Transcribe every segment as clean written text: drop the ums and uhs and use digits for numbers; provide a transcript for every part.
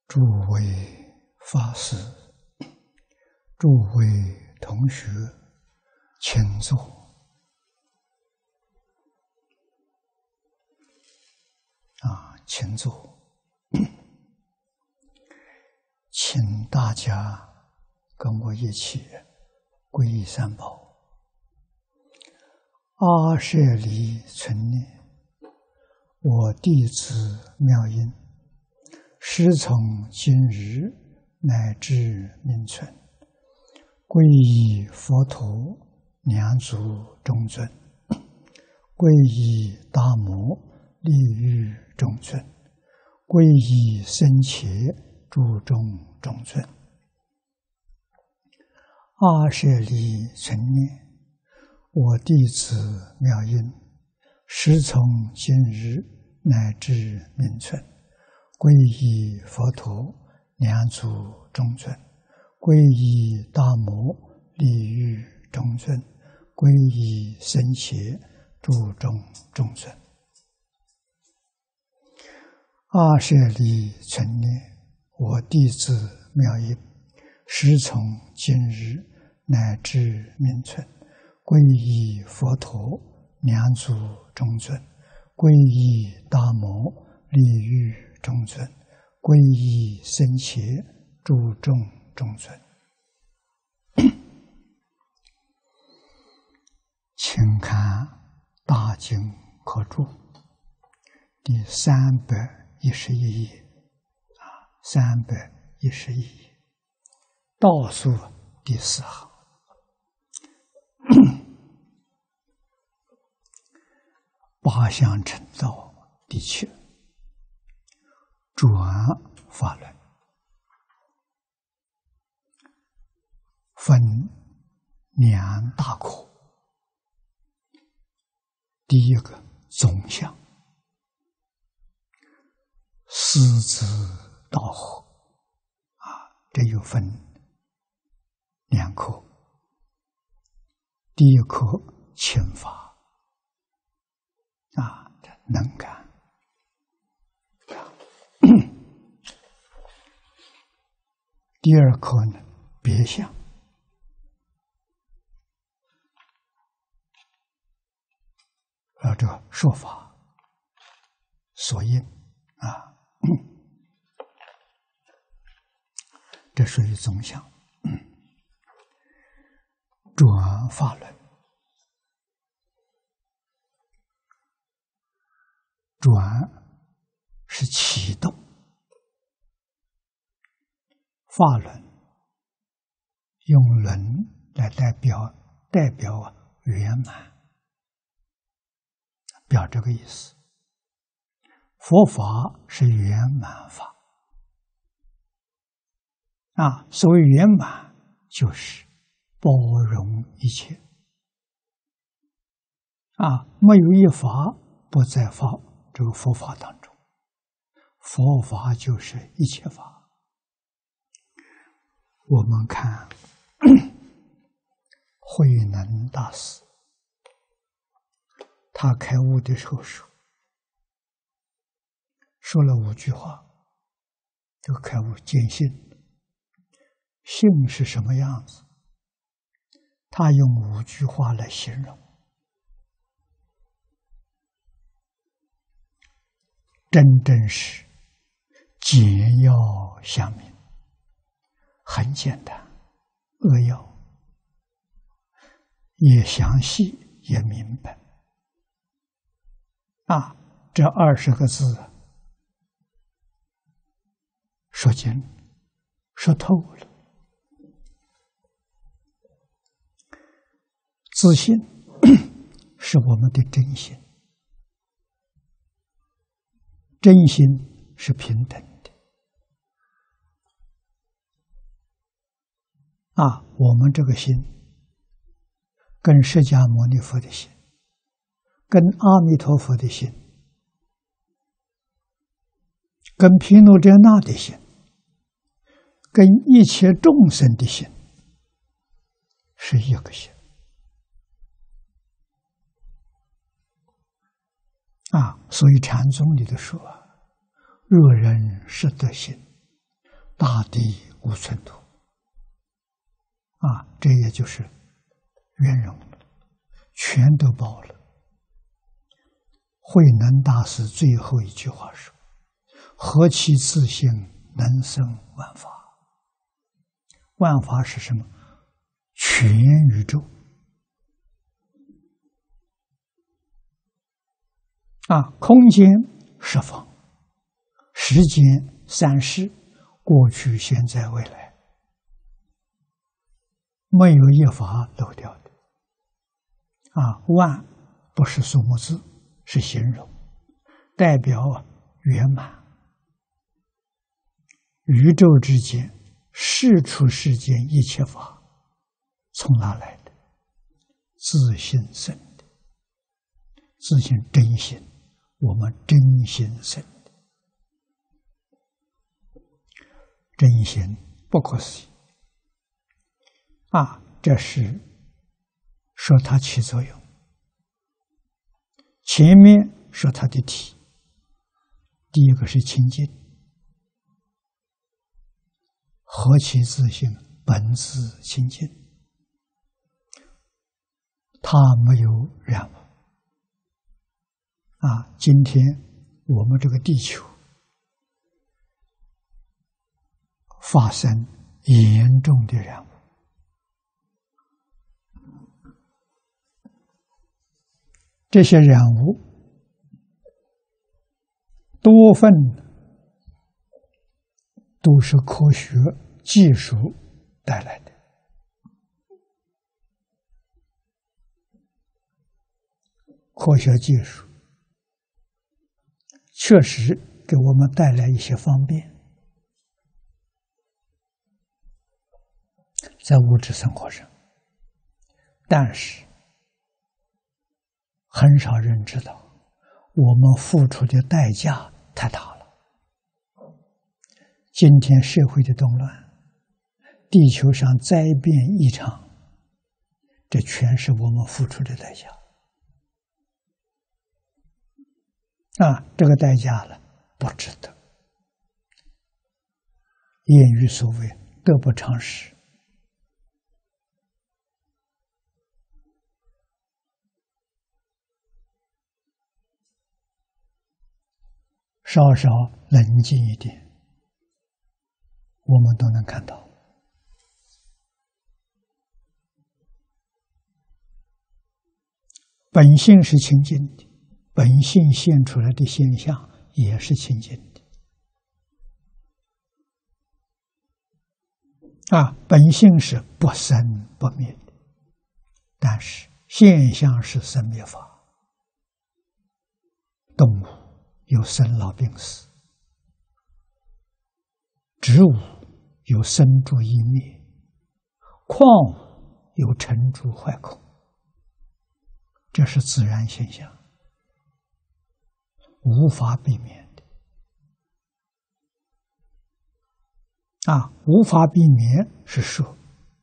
诸位法师、诸位同学，请坐。请坐。请大家跟我一起皈依三宝。阿舍离存念，我弟子妙音，师从今日乃至命存，皈依佛陀两足中尊，皈依大摩利欲中尊，皈依僧伽注中中尊。阿舍离存念，我弟子妙音，师从今日乃至命存，皈依佛陀两足中尊，皈依大摩利欲中尊，皈依僧伽注中中尊。阿舍离存念，我弟子妙音，师从今日乃至命存，皈依佛陀两足中尊，皈依大摩利欲中尊，皈依僧伽注中中尊。请看大经科注第311页，311页倒数第4行。八相成道第7，转法轮，分2大科。第一个总相，师之道合，这又分2科。第一科请法，能感。第二科呢，别相，这个说法所应这属于总相。转法轮，转是启动，法轮用轮来代表圆满，表这个意思。佛法是圆满法所谓圆满，就是包容一切没有一法不在这个佛法当中。佛法就是一切法。我们看慧能大师，他开悟的时候说了5句话，这个开悟见性。性是什么样子？他用5句话来形容：真正是简要相明，很简单；扼要，也详细，也明白。这20个字说尽，说透了。自信是我们的真心，真心是平等的我们这个心跟释迦牟尼佛的心，跟阿弥陀佛的心，跟毗卢遮那的心，跟一切众生的心是一个心所以禅宗里头说若人识得心， 大地无寸土。这也就是圆融了，全都包了。慧能大师最后一句话说：“何其自性，能生万法。”万法是什么？全宇宙。空间十方，时间三世，过去、现在、未来，没有一法漏掉的。万不是数目字，是形容，代表圆满。宇宙之间，世出世间一切法，从哪来的？自性生的，自性真心。我们真心生的，真心不可思议。这是说它起作用。前面说它的体，第一个是清净，何其自性，本自清净，它没有染污。今天我们这个地球发生严重的染污，这些染污多份都是科学技术带来的。科学技术确实给我们带来一些方便，在物质生活上，但是很少人知道我们付出的代价太大了。今天社会的动乱，地球上灾变异常，这全是我们付出的代价。这个代价了，不值得。谚语所谓“得不偿失”，稍稍冷静一点，我们都能看到。本性是清净的，本性现出来的现象也是清净的。本性是不生不灭的，但是现象是生灭法。动物有生老病死，植物有生住异灭，矿物有成住坏空，这是自然现象，无法避免的。无法避免是说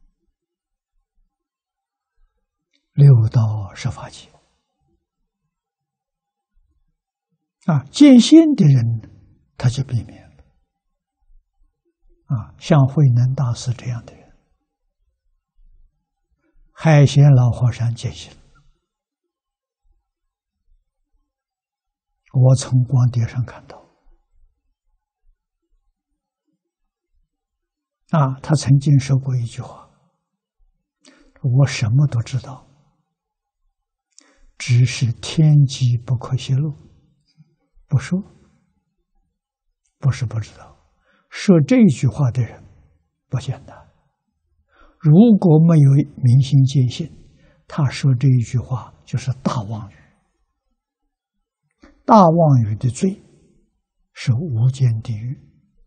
六道十法界。见性的人他就避免了。像慧能大师这样的人，海贤老和尚见性，我从光碟上看到。他曾经说过一句话：我什么都知道，只是天机不可泄露。不说，不是不知道，说这句话的人不简单。如果没有明心见性，他说这一句话就是大妄语。大妄语的罪是无间地狱，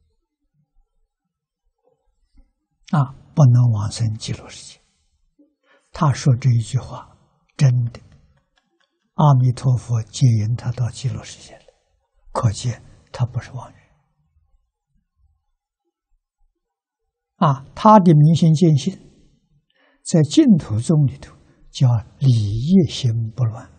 不能往生极乐世界。他说这一句话真的，阿弥陀佛接引他到极乐世界了，可见他不是妄语。他的明心见性，在净土宗里头叫理业心不乱。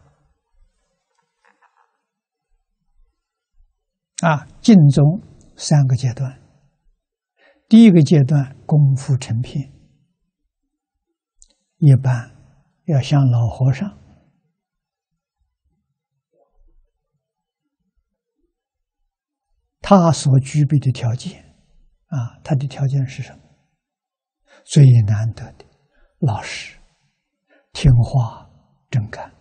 净宗三个阶段， 第一个阶段功夫成片，一般要像老和尚，他所具备的条件他的条件是什么？最难得的老实、听话、真干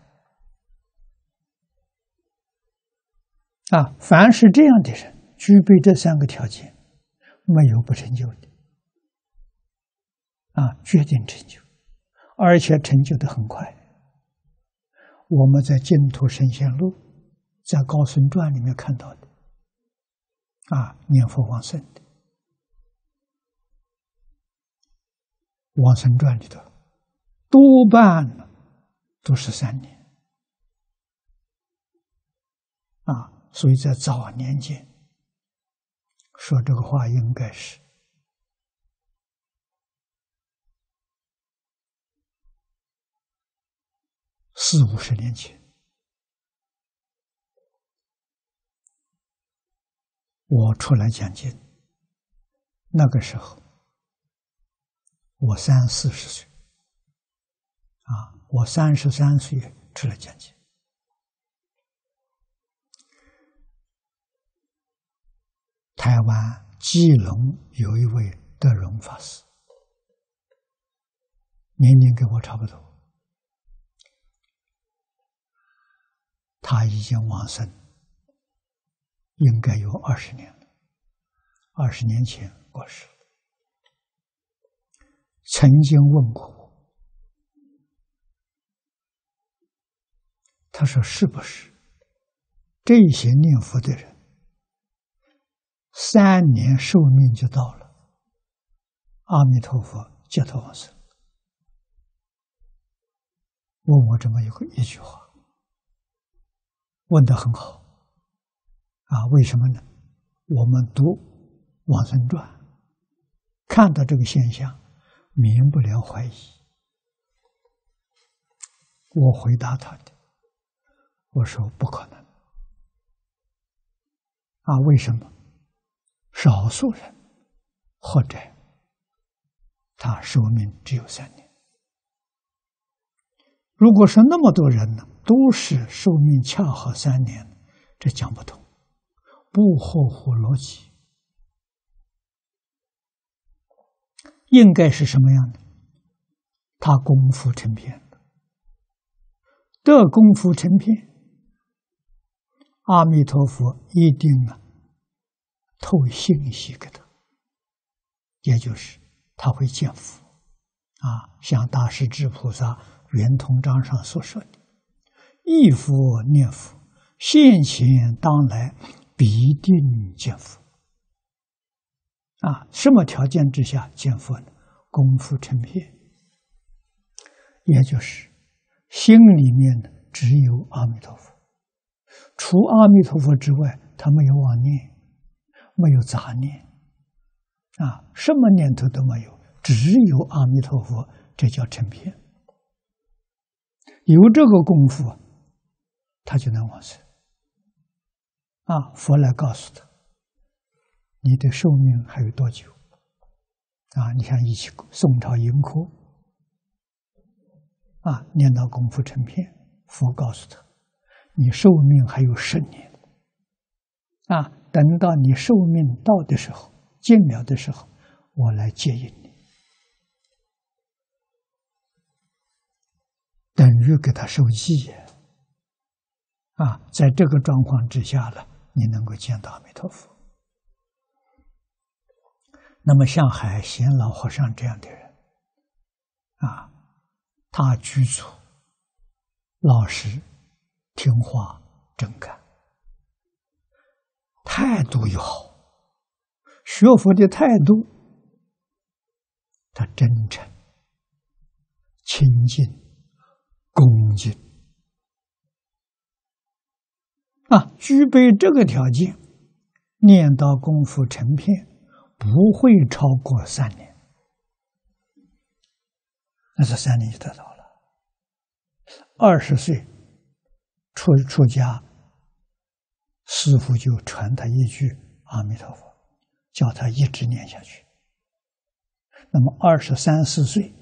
凡是这样的人，具备这3个条件，没有不成就的决定成就，而且成就的很快。我们在净土圣贤录、在高僧传里面看到的念佛往生的，往生传里头多半都是3年所以在早年间说这个话应该是40、50年前，我出来讲经，那个时候我30、40岁我33岁出来讲经。台湾基隆有一位德荣法师，年龄跟我差不多，他已经往生，应该有20年了，20年前过世。曾经问过我，他说是不是这些念佛的人3年寿命就到了，阿弥陀佛接他往生？问我这么一句话，问得很好为什么呢？我们读往生传，看到这个现象，免不了怀疑。我回答他的，我说不可能为什么？少数人或者他寿命只有3年，如果是那么多人呢，都是寿命恰好3年，这讲不通，不合乎逻辑。应该是什么样的？他功夫成片了，这功夫成片，阿弥陀佛一定透信息给他，也就是他会见佛像大势至菩萨圆通章上所说的，忆佛念佛，现前当来必定见佛什么条件之下见佛呢？功夫成片，也就是心里面只有阿弥陀佛，除阿弥陀佛之外，他没有妄念，没有杂念什么念头都没有，只有阿弥陀佛，这叫成片。有这个功夫，他就能往生佛来告诉他，你的寿命还有多久你看一起宋朝盈科念到功夫成片，佛告诉他，你寿命还有10年等到你寿命到的时候，尽了的时候，我来接引你，等于给他受记在这个状况之下了，你能够见到阿弥陀佛。那么像海贤老和尚这样的人他居住老实、听话、真干，态度又好，学佛的态度，他真诚、清净、恭敬具备这个条件，念到功夫成片，不会超过3年，那这3年就得到了。20岁出家，师父就传他一句阿弥陀佛，叫他一直念下去那么23、24岁，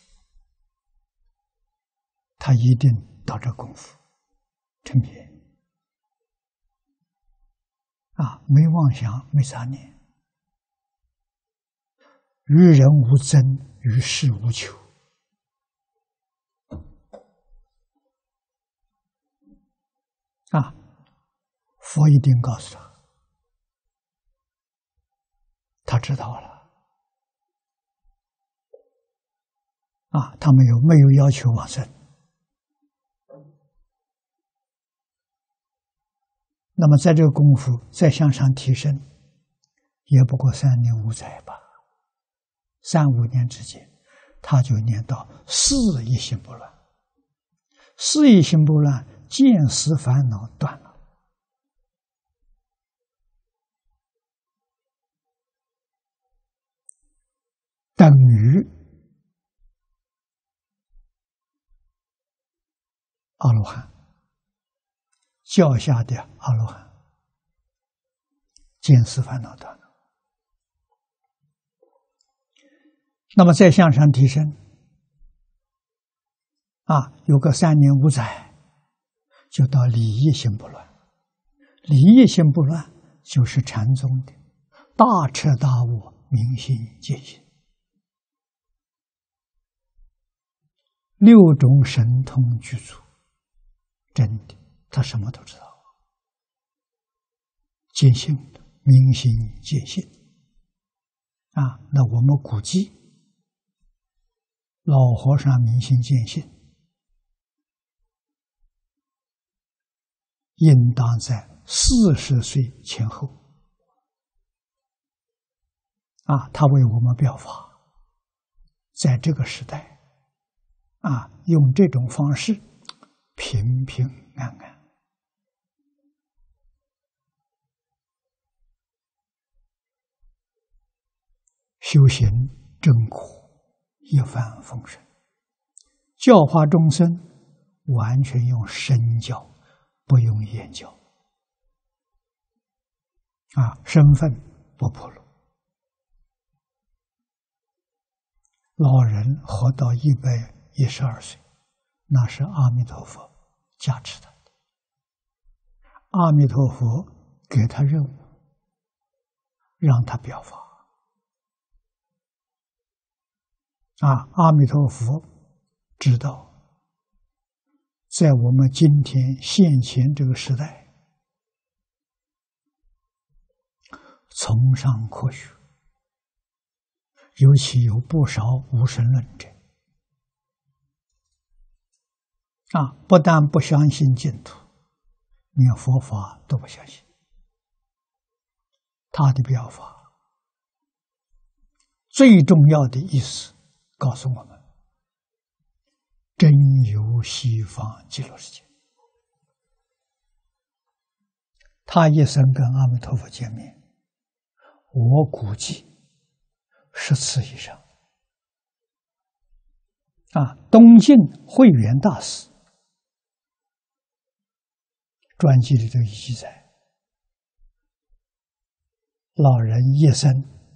他一定到这功夫成片没妄想，没杂念，与人无争，与世无求。佛一定告诉他，他知道了。他没有要求往生。那么在这个功夫再向上提升，也不过3年5载吧，3、5年之间，他就念到四一心不乱。四一心不乱，见思烦恼断了。等于阿罗汉，教下的阿罗汉，见思烦恼断了。那么再向上提升，有个3年5载，就到理一心不乱。理一心不乱，就是禅宗的大彻大悟、明心见性。6种神通具足，真的，他什么都知道。见性的，明心见性。那我们估计，老和尚明心见性，应当在40岁前后。他为我们表法，在这个时代，用这种方式平平安安。修行正果，一帆风顺，教化众生完全用身教，不用言教。身份不暴露。老人活到112岁，那是阿弥陀佛加持他的。阿弥陀佛给他任务，让他表法。阿弥陀佛知道，在我们今天现前这个时代，崇尚科学，尤其有不少无神论者，不但不相信净土，连佛法都不相信。他的表法最重要的意思告诉我们，真有西方极乐世界。他一生跟阿弥陀佛见面，我估计10次以上。东晋慧远大师传记里头有记载，老人一生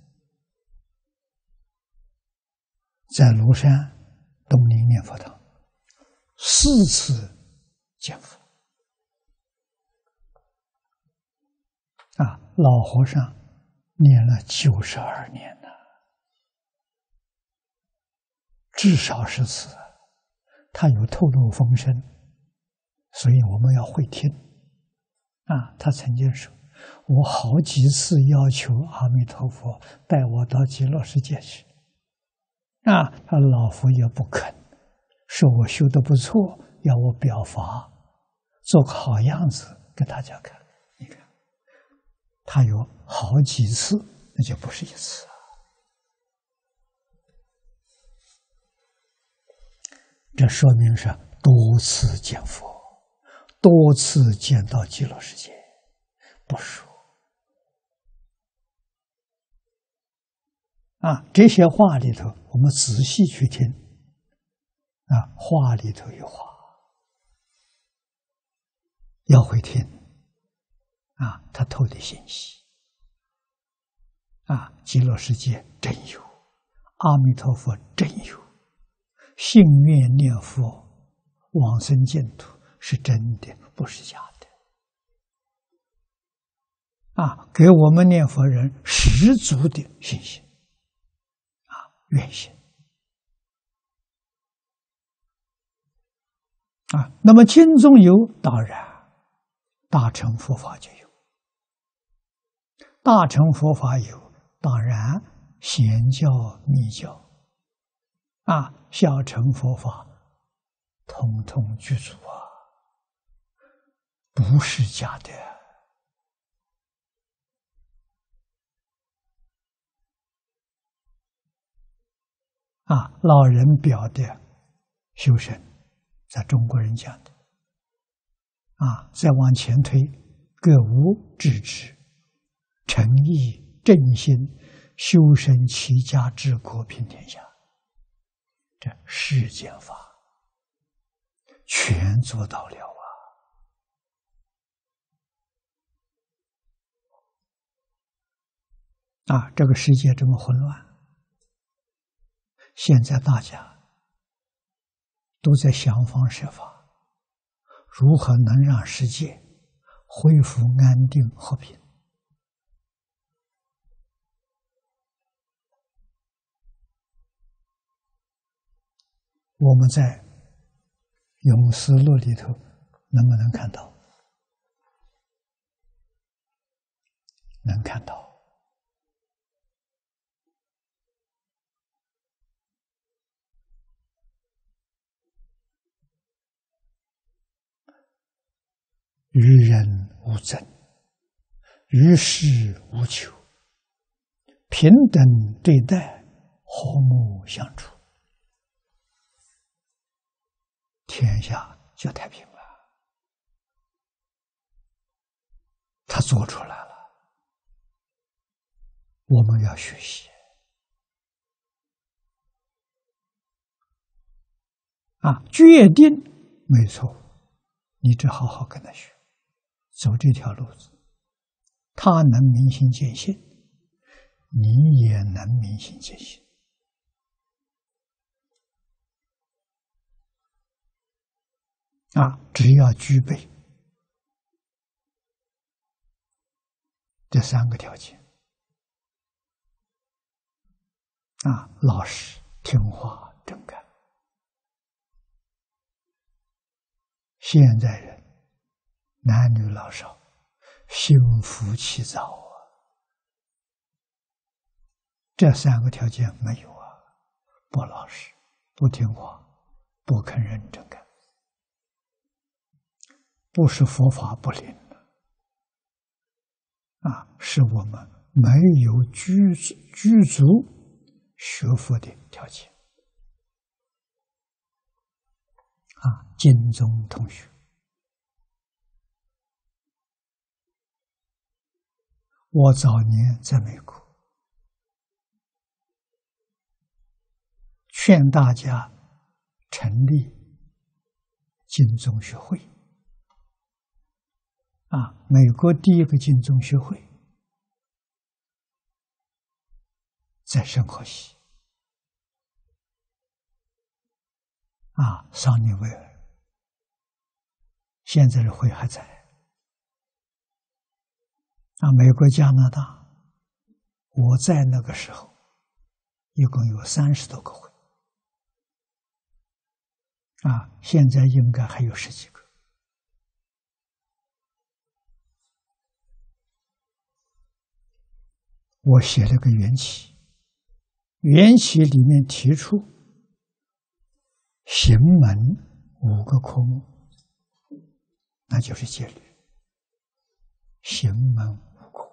在庐山东林念佛堂4次见佛。老和尚念了92年了，至少10次。他有透露风声，所以我们要会听。他曾经说，我好几次要求阿弥陀佛带我到极乐世界去，他老佛也不肯，说我修得不错，要我表法，做个好样子给大家看。你看，他有好几次，那就不是一次。这说明是多次见佛，多次见到极乐世界，不说。这些话里头，我们仔细去听，话里头有话，要会听，他透的信息，极乐世界真有， 阿弥陀佛真有，信愿念佛往生净土是真的，不是假的。给我们念佛人十足的信心，愿心。那么经中有，当然大乘佛法就有，大乘佛法有，当然显教密教小乘佛法统统具足不是假的。老人表的修身，在中国人讲的再往前推，各无智智、诚意、正心、修身齐家治国平天下，这世间法全做到了这个世界这么混乱，现在大家都在想方设法，如何能让世界恢复安定和平。我们在永思录里头能不能看到？能看到。与人无争，与世无求，平等对待，和睦相处，天下就太平了。他做出来了，我们要学习决定没错，你只好好跟他学，走这条路子，他能明心见性，你也能明心见性。只要具备这三个条件老实、听话、正干。现在人男女老少心浮气躁这三个条件没有不老实、不听话、不肯认真干，不是佛法不灵是我们没有具足学佛的条件经中同学，我早年在美国劝大家成立经中学会美国第一个经中学会在圣荷西桑尼维尔，现在的会还在美国、加拿大，我在那个时候一共有30多个会现在应该还有10几个。我写了个缘起，缘起里面提出行门5个科目，那就是戒律。行门5科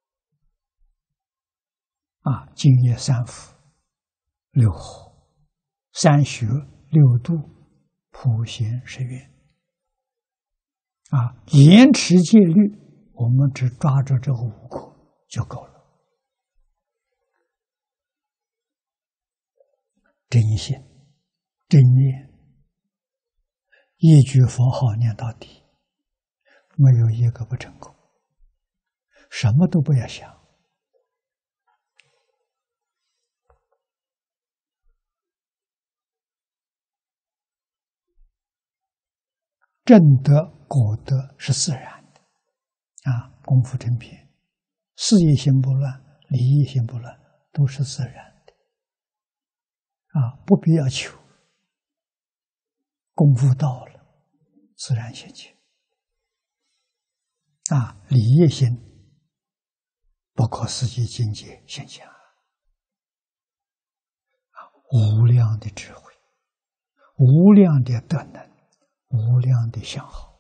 净业3福、6和、3学、6度、普贤10愿严持戒律，我们只抓着这个5科就够了。真心、真念，一句佛号念到底，没有一个不成功。什么都不要想正德、果德是自然的功夫正片，事业心不乱，理业心不乱，都是自然的不必要求。功夫到了，自然现前理业心不可思议境界现象无量的智慧，无量的德能，无量的相好，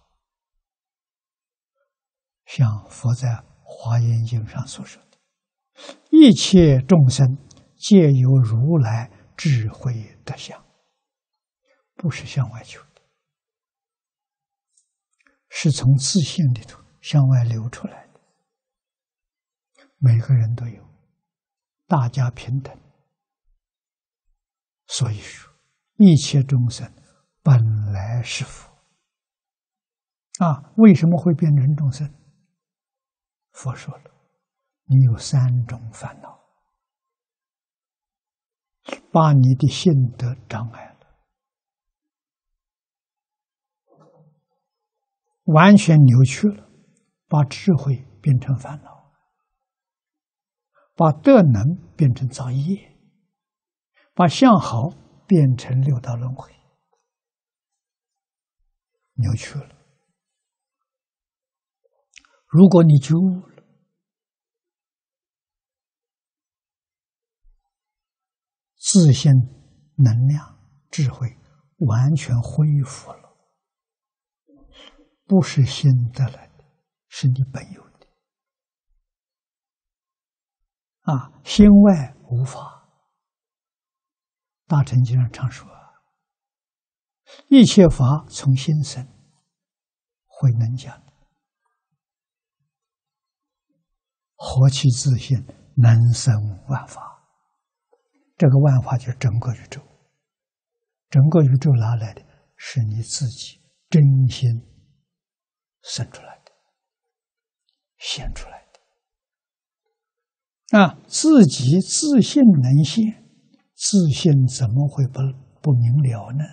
像佛在《华严经》上所说的，一切众生皆有如来智慧德相，不是向外求的，是从自性里头向外流出来的，每个人都有，大家平等。所以说，一切众生本来是佛为什么会变成众生？佛说了，你有3种烦恼，把你的性德障碍了，完全扭曲了，把智慧变成烦恼，把德能变成造业，把相好变成六道轮回，扭曲了。如果你觉悟了，自信能量智慧完全恢复了，不是心得来的，是你本有的心外无法。大乘经上常说，一切法从心生，慧能讲，何其自信，能生万法。这个万法就是整个宇宙，整个宇宙哪来的？是你自己真心生出来的，现出来的自己自信能现，自信怎么会不明了呢？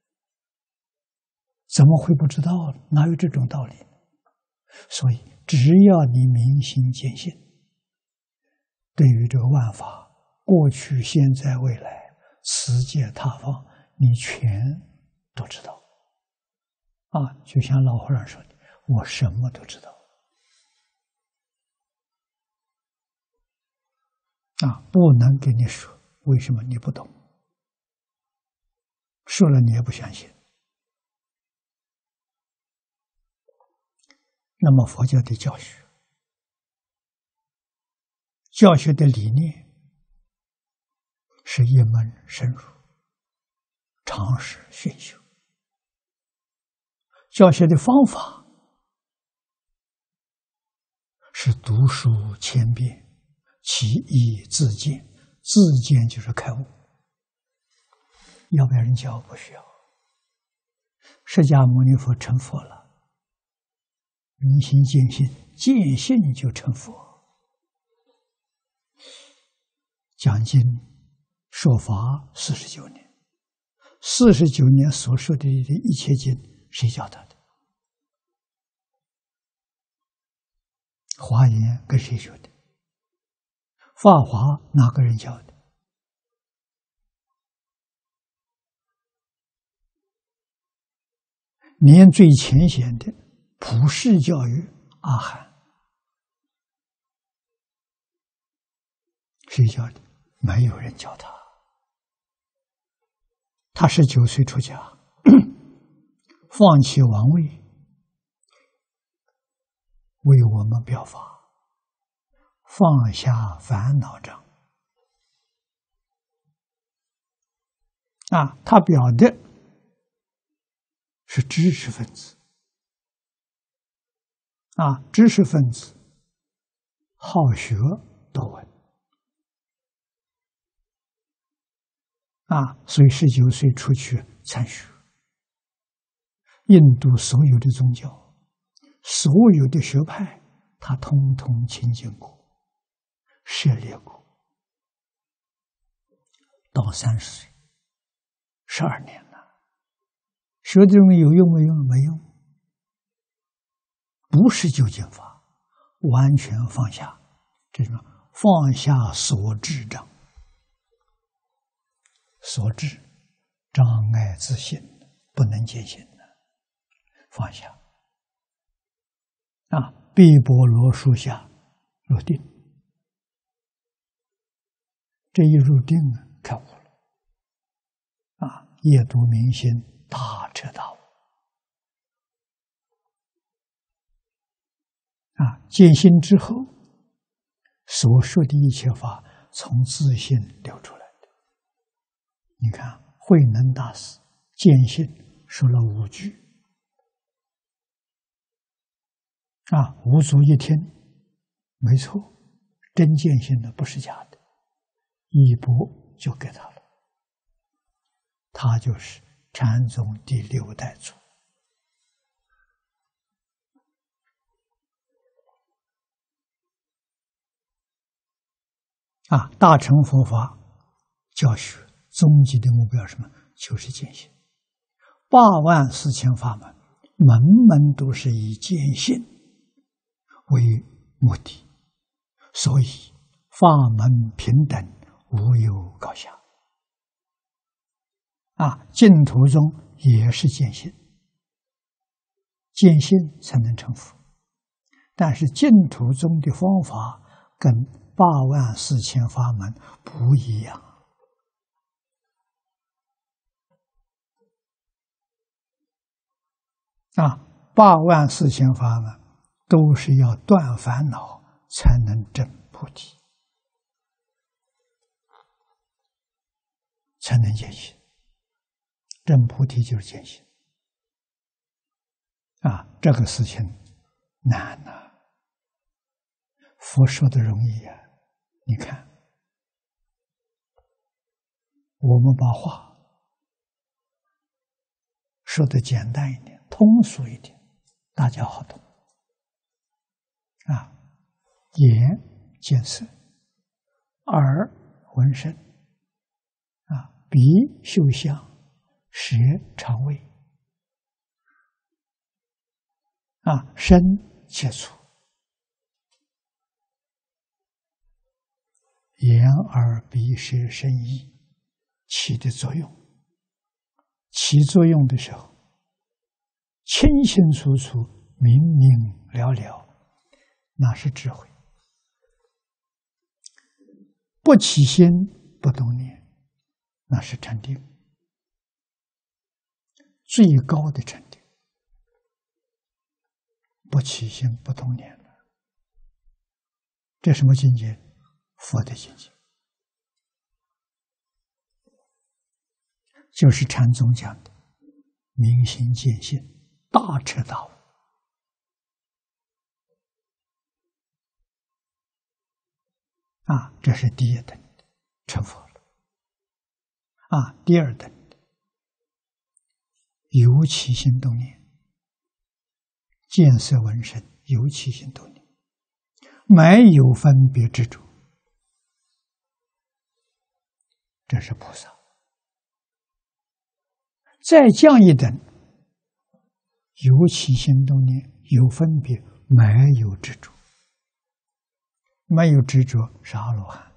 怎么会不知道？哪有这种道理？所以只要你明心见性，对于这个万法，过去、现在、未来，此界他方，你全都知道就像老和尚说的，我什么都知道不能跟你说，为什么？你不懂，说了你也不相信。那么佛教的教学的理念是一门深入，常识熏修，教学的方法是读书千遍，其义自见，自见就是开悟。要不要人教？不需要。释迦牟尼佛成佛了，明心见性，见性就成佛。讲经说法49年，49年所说的一切经，谁教他的？华严跟谁学的？法华哪个人教的？连最浅显的普世教育，阿含谁教的？没有人教他。他19岁出家，放弃王位，为我们表法，放下烦恼障他表的是知识分子知识分子好学多闻所以19岁出去参学，印度所有的宗教，所有的学派，他通通亲近过，涉猎过，到30岁，12年了，学的东西有用没用？没用。 不是究竟法，完全放下，这什么？放下所知障，所知障碍自性，不能见性的，放下。碧波罗树下入定，这一入定开悟了，夜读明心，大彻大悟。见性之后，所说的一切法从自性流出来的。你看，慧能大师见性说了5句，无足一听，没错，真见性的，不是假的，一钵就给他了。他就是禅宗第6代祖。大乘佛法教学终极的目标是什么？就是见性。84000法门，门门都是以见性为目的，所以法门平等，无有高下。净土宗也是见性，见性才能成佛。但是净土宗的方法跟84000法门不一样。84000法门都是要断烦恼才能证菩提，才能见性。证菩提就是见性。这个事情难呐。佛说的容易呀。你看，我们把话说的简单一点，通俗一点，大家好懂。眼见色，耳闻声，鼻嗅香，舌尝味，身接触。眼耳鼻舌身意起的作用，起作用的时候，清清楚楚、明明了了，那是智慧。不起心不动念，那是禅定，最高的禅定。不起心不动念，这什么境界？佛的境界，就是禅宗讲的明心见性，大彻大悟。这是第一等的成佛了。第二等的有起心动念，见色闻声，有起心动念，没有分别执着，这是菩萨。再降一等，有起心动念，有分别，没有执着。没有执着是阿罗汉，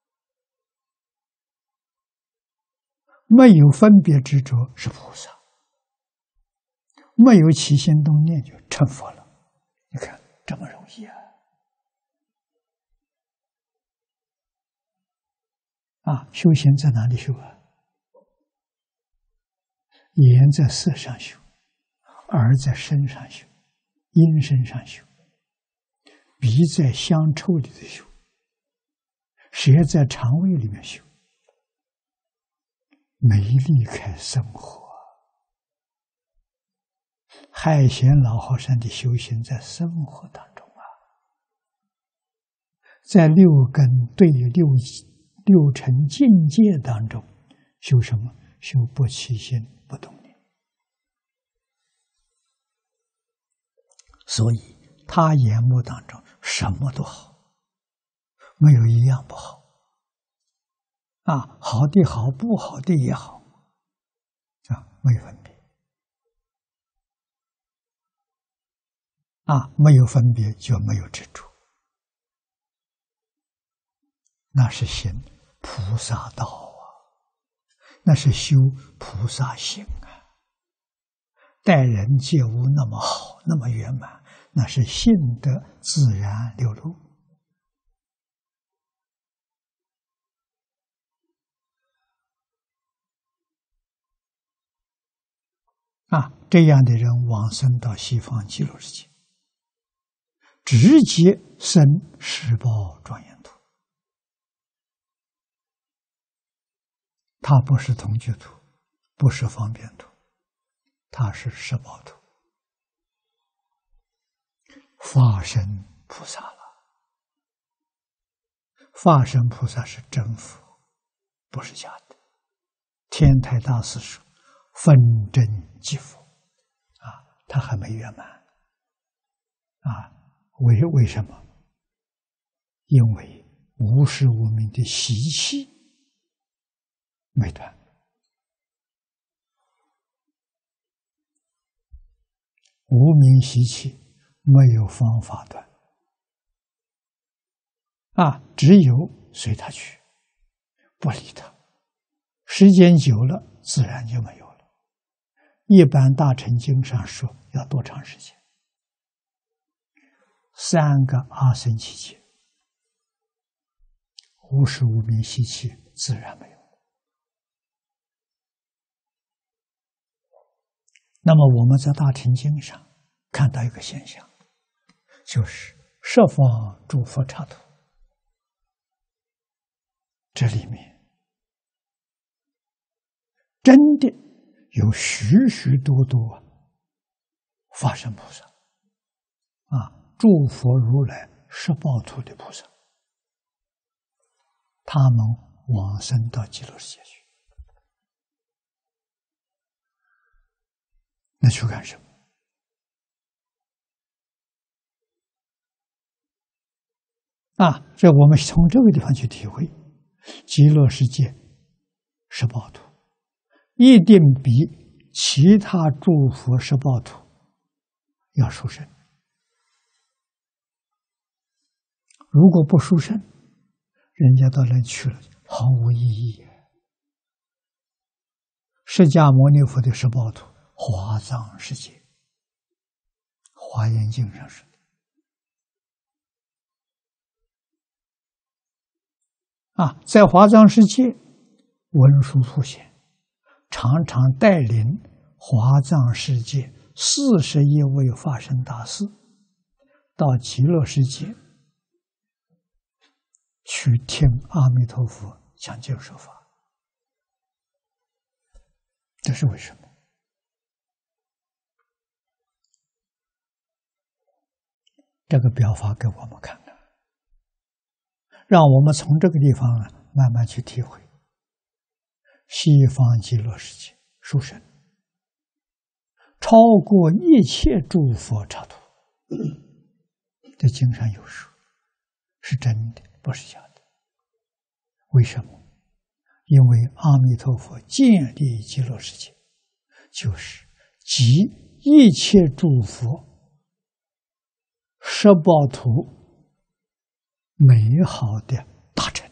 没有分别执着是菩萨，没有起心动念就成佛了。你看这么容易修行在哪里修啊？眼在色上修，耳在身上修，音声上修，鼻在香臭里头修，舌在肠胃里面修，没离开生活。海贤老和尚的修行在生活当中在6根对六尘境界当中修什么？修不起心不动念。所以他眼目当中什么都好，没有一样不好。好的好，不好的也好，没分别。 没有分别就没有执着，那是行菩萨道啊，那是修菩萨行啊。待人接物那么好，那么圆满，那是性德自然流露这样的人往生到西方极乐世界，直接生十报庄严土。他不是同居土，不是方便土，他是十报土，化身菩萨了。化身菩萨是真佛，不是假的。天台大师说分真即佛他还没圆满为什么？因为无始无明的习气没断，无明习气没有方法断只有随他去，不理他，时间久了自然就没有了。一般大乘经上说要多长时间？3个阿僧祇劫，无始无明习气自然没有。那么我们在大乘经上看到一个现象，就是十方诸佛刹土，这里面真的有许许多多法身菩萨诸佛如来十报土的菩萨，他们往生到极乐世界去，那去干什么？这我们从这个地方去体会，极乐世界十报土一定比其他诸佛十报土要殊胜。如果不殊胜，人家到那去了毫无意义。释迦牟尼佛的十报土，华藏世界，华严经上说的在华藏世界，文殊普贤常常带领华藏世界41位法身大士到极乐世界去听阿弥陀佛讲经说法。这是为什么？这个表法给我们看看，让我们从这个地方慢慢去体会西方极乐世界殊胜，超过一切诸佛刹土。这经上有说，是真的，不是假的。为什么？因为阿弥陀佛建立极乐世界，就是集一切诸佛十报土美好的大成。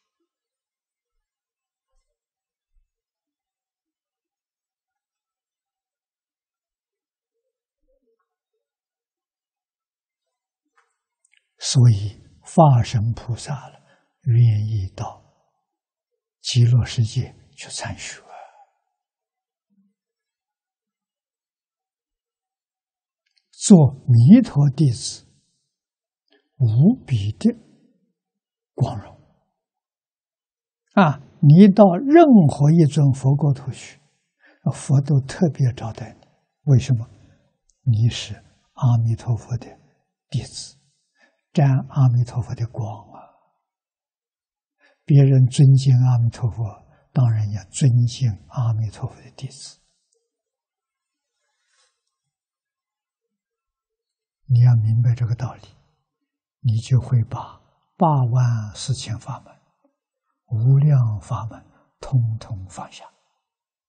所以法身菩萨愿意到极乐世界去参学，做弥陀弟子，无比的光荣你到任何一尊佛国土去，佛都特别招待你。为什么？你是阿弥陀佛的弟子，沾阿弥陀佛的光别人尊敬阿弥陀佛，当然要尊敬阿弥陀佛的弟子。你要明白这个道理，你就会把84000法门、无量法门统统放下。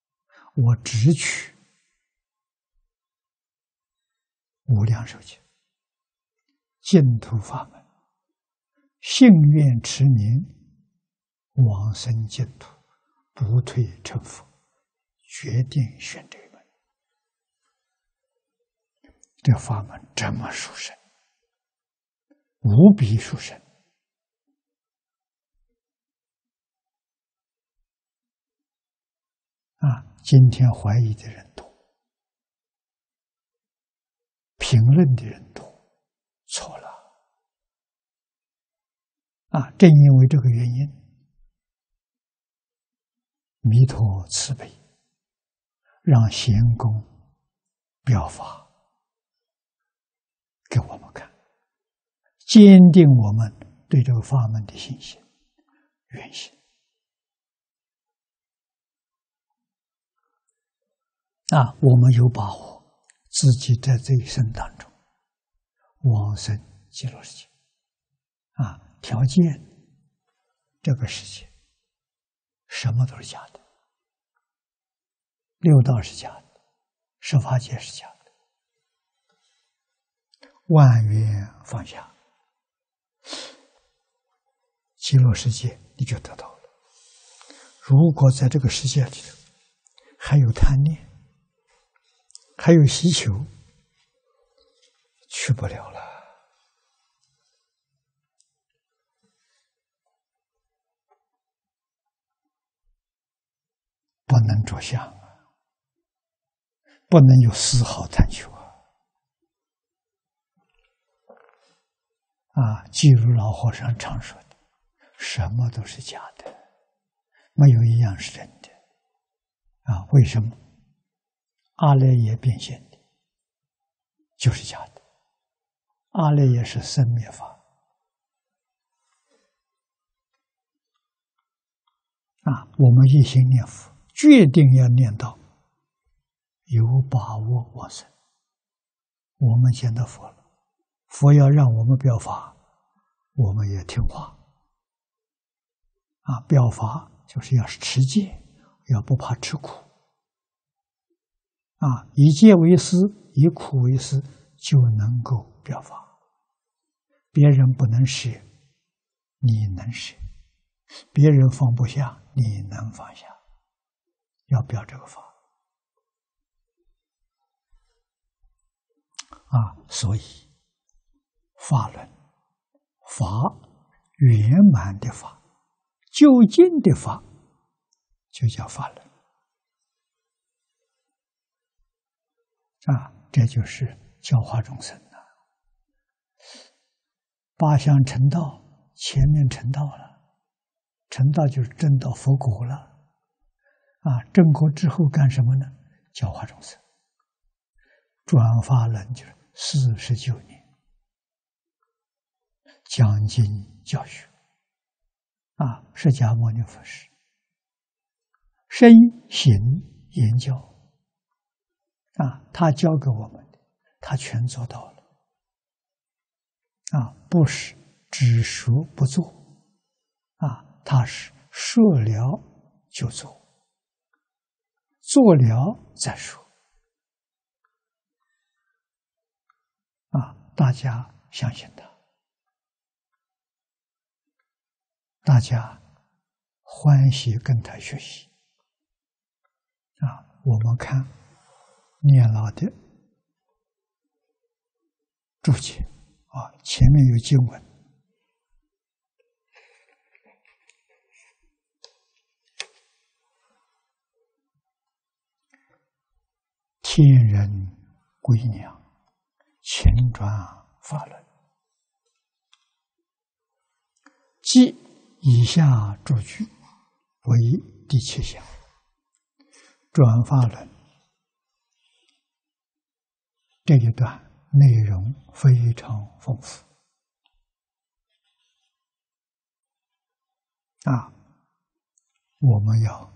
我只取无量寿经， 净土法门，信愿持名，往生净土，不退成佛，决定选这一门。这法门这么殊胜，无比殊胜啊！今天怀疑的人多，评论的人多，错了啊！正因为这个原因，弥陀慈悲，让贤公表法给我们看，坚定我们对这个法门的信心、愿心啊！我们有把握自己在这一生当中往生极乐世界啊！条件这个世界什么都是假的，六道是假的，十法界是假的，万缘放下，极乐世界你就得到了。如果在这个世界里头还有贪念，还有希求，去不了了。不能着相啊，不能有丝毫贪求啊！记如老和尚常说的，什么都是假的，没有一样是真的啊！为什么？阿赖耶变现的就是假的，阿赖耶是生灭法啊！我们一心念佛，决定要念到有把握往生。我们见到佛了，佛要让我们表法，我们也听话啊！表法就是要持戒，要不怕吃苦啊！以戒为师，以苦为师，就能够表法。别人不能舍，你能舍；别人放不下，你能放下。要表这个法啊！所以法轮、法圆满的法、究竟的法，就叫法轮啊！这就是教化众生的八相成道，前面成道了，成道就是证到佛果了啊！证果之后干什么呢？教化众生，转法轮就是49年，讲经教学啊！释迦牟尼佛是身行言教啊，他教给我们的，他全做到了啊！不是只说不做啊，他是说了就做，做了再说啊！大家相信他，大家欢喜跟他学习啊！我们看念老的注解啊，前面有经文，天人归娘，勤转法轮，即以下诸句为第7项。转法轮这一段内容非常丰富啊，我们要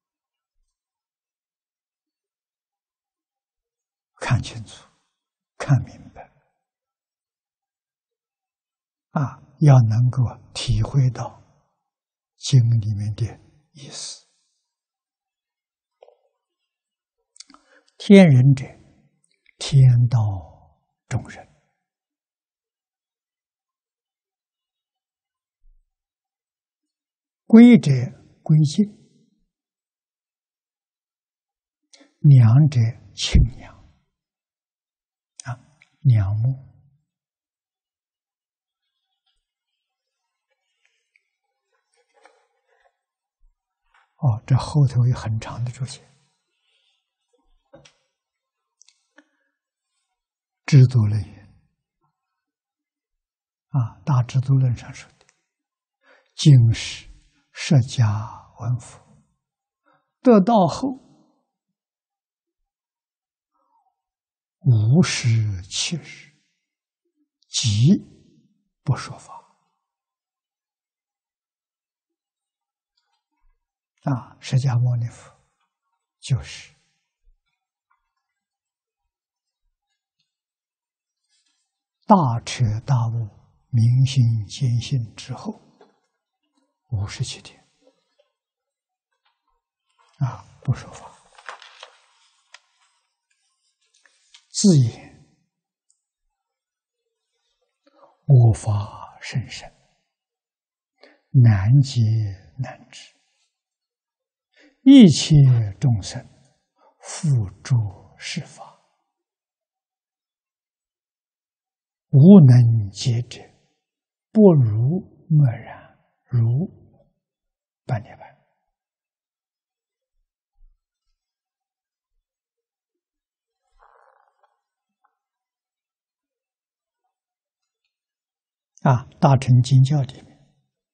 看清楚、看明白啊，要能够体会到经里面的意思。天人者，天道众人归者归敬，娘者亲娘啊，娘母。哦，这后头有很长的注解。制度论啊，大制度论上说的，经是释迦文佛得道后，无始七日，即不说法。啊，释迦牟尼佛就是大彻大悟、明心见性之后57天啊，不说法，自言我法甚深，难解难知，一切众生复诸是法，无能解者，不如默然，如半涅槃。啊，大乘经教里面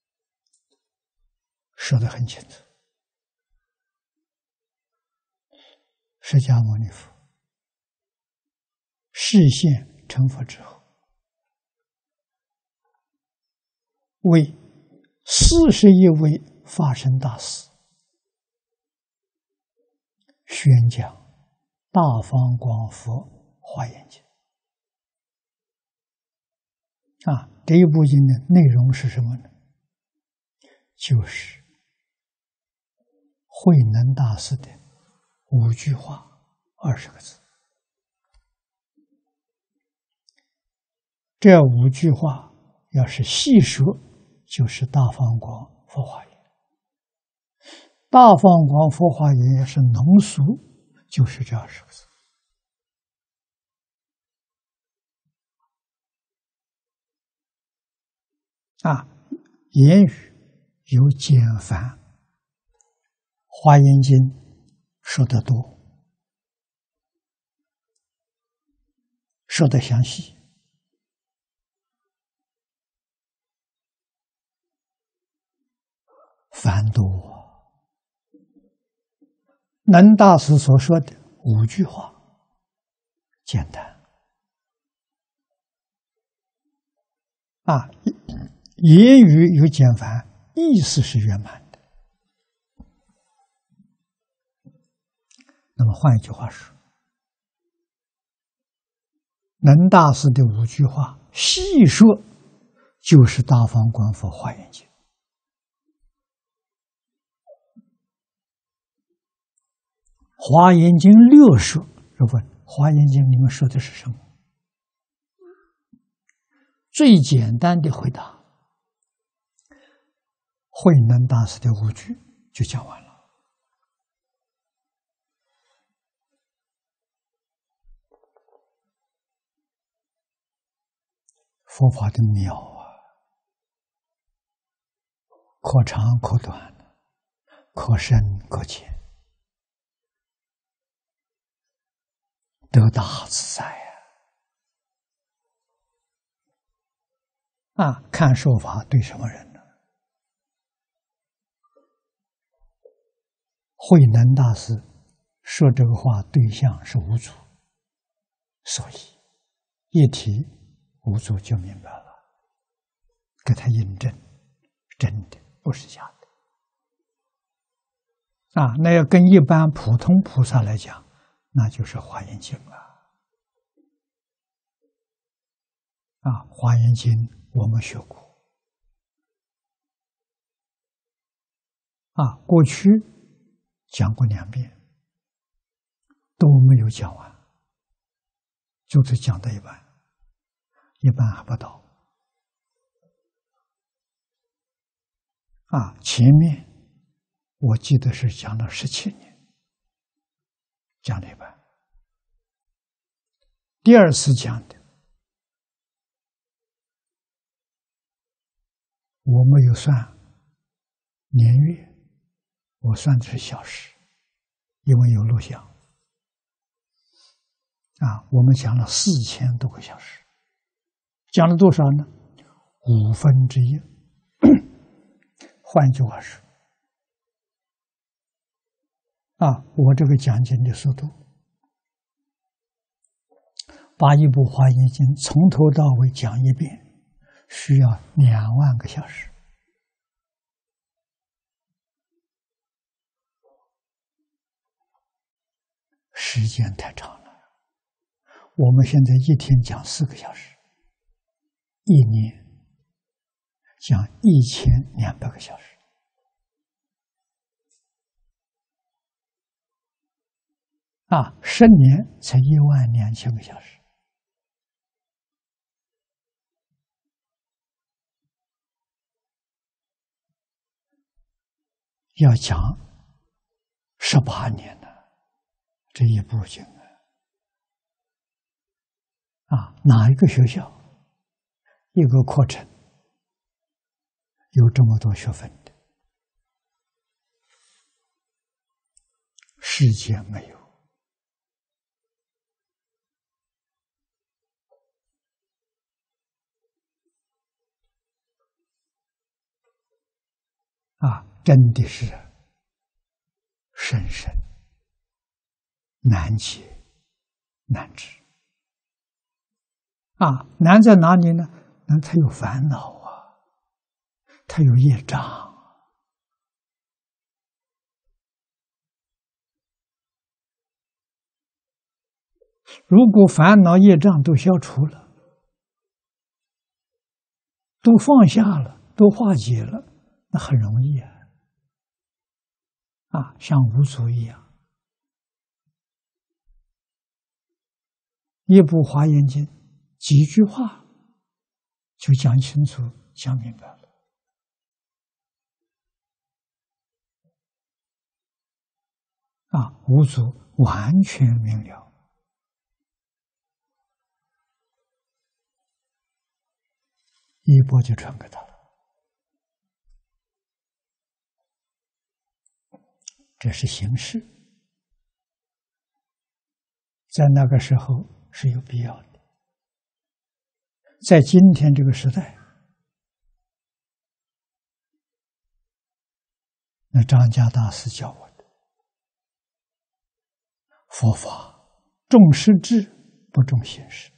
说得很清楚，释迦牟尼佛示现成佛之后，为41位法身大士宣讲大方广佛华严经。啊，这一部经的内容是什么呢？就是慧能大师的5句话，20个字。这5句话要是细说，就是大方广佛华严；大方广佛华严要是浓缩，就是这20个字。啊，言语有简繁，华严经说得多，说得详细。繁多，能大师所说的5句话简单啊，言语有简繁，意思是圆满的。那么换一句话说，能大师的5句话细说，就是大方广佛华严经。华严经略说，问华严经你们说的是什么？最简单的回答，慧能大师的5句就讲完了。佛法的妙啊，可长可短，可深可浅，得大自在啊！看说法对什么人呢？慧能大师说这个话对象是五祖，所以一提五祖就明白了，给他印证，真的不是假的啊！那要跟一般普通菩萨来讲，那就是《华严经》了啊，《华严经》我们学过啊，过去讲过2遍，都没有讲完，就是讲到一半，一半还不到前面我记得是讲了17年，讲了一半。第二次讲的，我没有算年月，我算的是小时，因为有录像。我们讲了4000多个小时，讲了多少呢？1/5。换句话说，我这个讲经的速度，把一部《华严经》从头到尾讲一遍，需要2万个小时。时间太长了，我们现在一天讲4个小时，一年讲1200个小时。10年才12000个小时。要讲18年呢，这一部经哪一个学校一个课程有这么多学分的？世界没有。真的是深深难解难知。难在哪里呢？他有烦恼他有业障。如果烦恼业障都消除了，都放下了，都化解了，那很容易像五祖一样，一部《华严经》几句话就讲清楚、讲明白了。五祖完全明了，一波就传给他了。这是形式，在那个时候是有必要的。在今天这个时代，那张家大师教我的佛法重实质不重形式。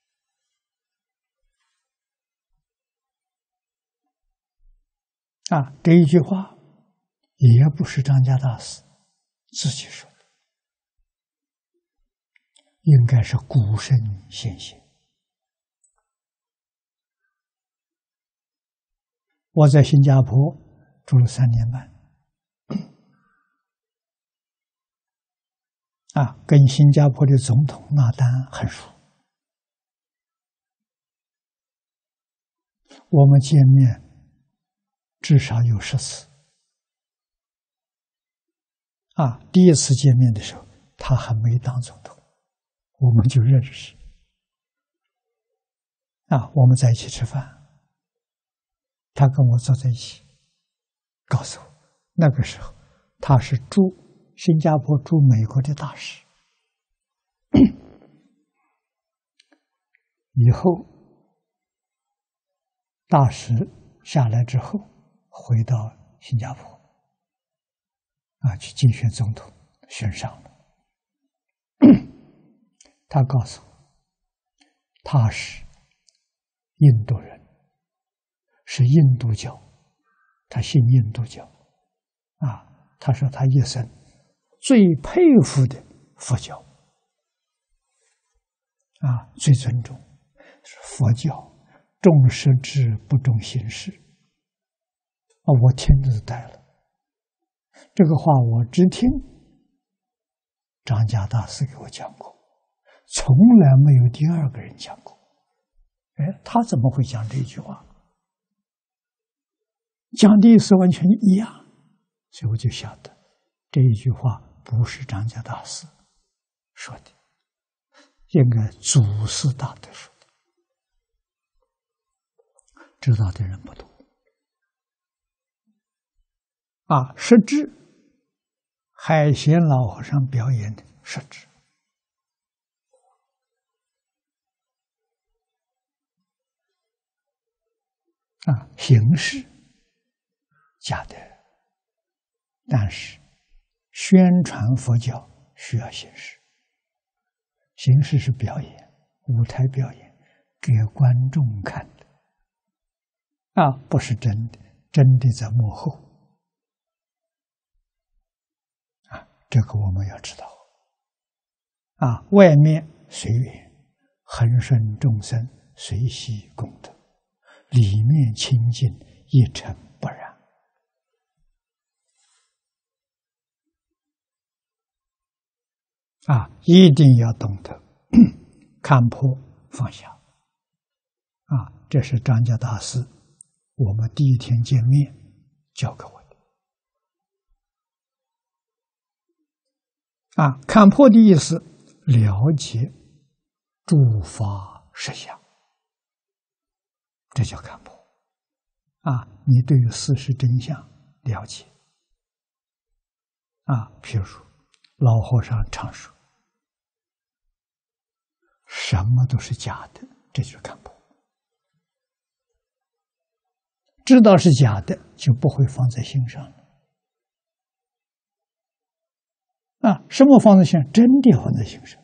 这一句话也不是张家大师自己说的，应该是古圣先贤。我在新加坡住了3年半，跟新加坡的总统纳丹很熟，我们见面至少有10次。第一次见面的时候，他还没当总统，我们就认识。我们在一起吃饭，他跟我坐在一起，告诉我，那个时候他是新加坡驻美国的大使。以后大使下来之后，回到新加坡去竞选总统，选上了。他告诉我，他是印度人，是印度教，他信印度教。他说他一生最佩服的佛教，最尊重是佛教，重实质不重形式。我听着就呆了。这个话我只听张家大师给我讲过，从来没有第二个人讲过。他怎么会讲这句话？ 讲的意思完全一样，所以我就晓得这一句话不是张家大师说的，应该祖师大德说的，知道的人不多。实质海贤老和尚表演的实质。形式假的，但是宣传佛教需要形式，形式是表演，舞台表演，给观众看的，不是真的，真的在幕后。这个我们要知道。外面随缘，恒顺众生，随喜功德；里面清净，一尘不染。一定要懂得看破放下。这是张家大师我们第一天见面教给我的。看破的意思，了解诸法实相，这叫看破。你对于事实真相了解。譬如说老和尚常说，什么都是假的，这就是看破。知道是假的，就不会放在心上了。什么放在心上？真的放在心上。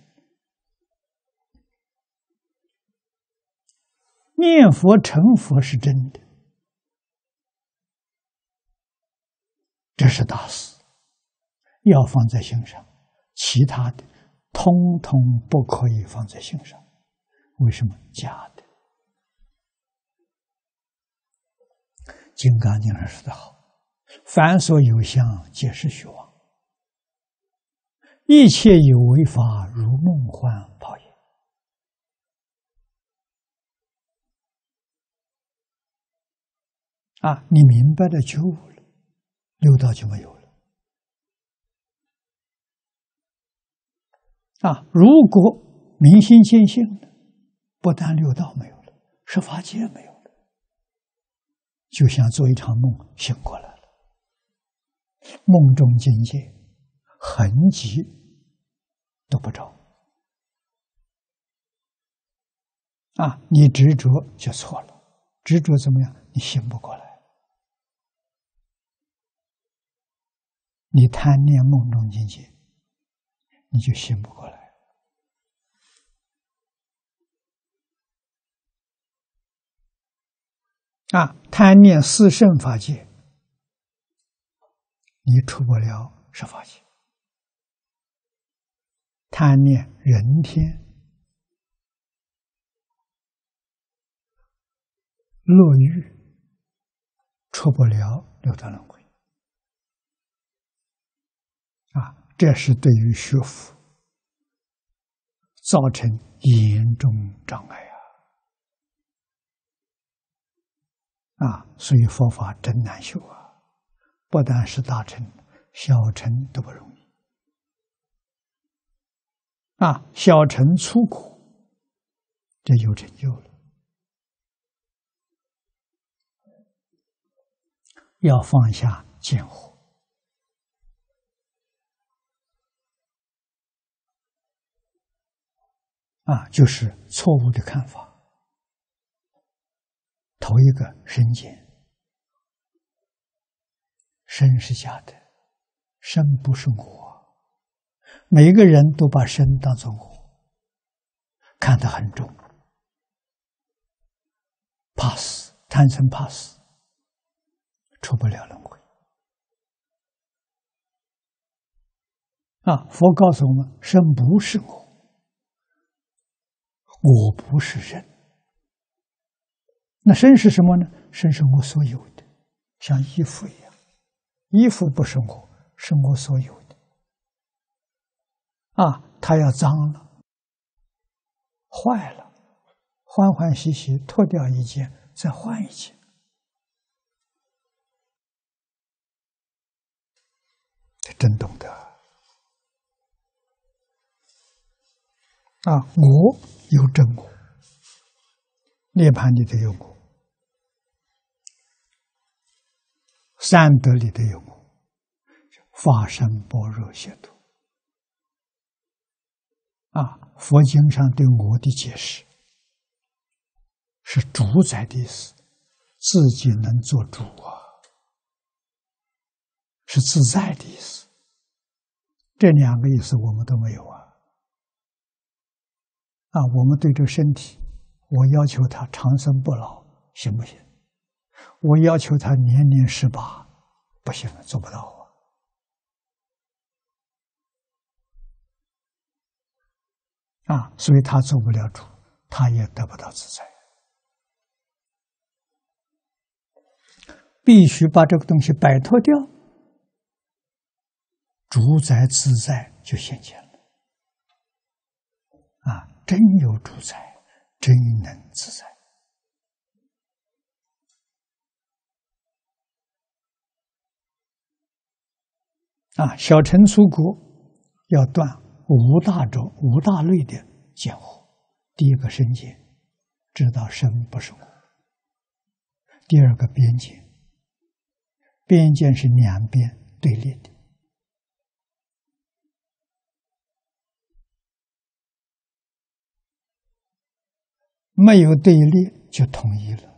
念佛成佛是真的，这是大事，要放在心上。其他的通通不可以放在心上。为什么？假的。金刚经上说得好，凡所有相，皆是虚妄，一切有为法，如梦幻泡影。你明白了觉悟了，六道就没有了。如果明心见性了，不但六道没有了，十法界没有了，就像做一场梦醒过来了。梦中境界痕迹都不着。你执着就错了，执着怎么样？你醒不过来。你贪念梦中境界，你就醒不过来。贪念四圣法界，你出不了十法界。贪念人天、乐欲，出不了六道轮回。这是对于学佛造成严重障碍所以佛法真难修不但是大乘，小乘都不容易小乘粗苦，这有成就了。要放下见惑就是错误的看法。头一个身见，身是假的，身不是我。每个人都把身当作我，看得很重，怕死，贪生怕死，出不了轮回。佛告诉我们，身不是我，我不是人。那身是什么呢？身是我所有的，像衣服一样，衣服不是我，是我所有的。它要脏了、坏了，欢欢喜喜脱掉一件，再换一件。 真懂得啊！我有真我，涅槃里头有我，三德里头有我，法身般若解脱啊！佛经上对我的解释是主宰的意思，自己能做主啊，是自在的意思。这两个意思我们都没有啊！啊，我们对这个身体，我要求他长生不老，行不行？我要求他年年18，不行，做不到啊！啊，所以他做不了主，他也得不到自在。必须把这个东西摆脱掉，主宰自在就现前了。啊，真有主宰，真能自在。啊，小乘出国要断五大类的见惑。第一个身见，知道身不是我；第二个边见，边见是两边对立的。没有对立就统一了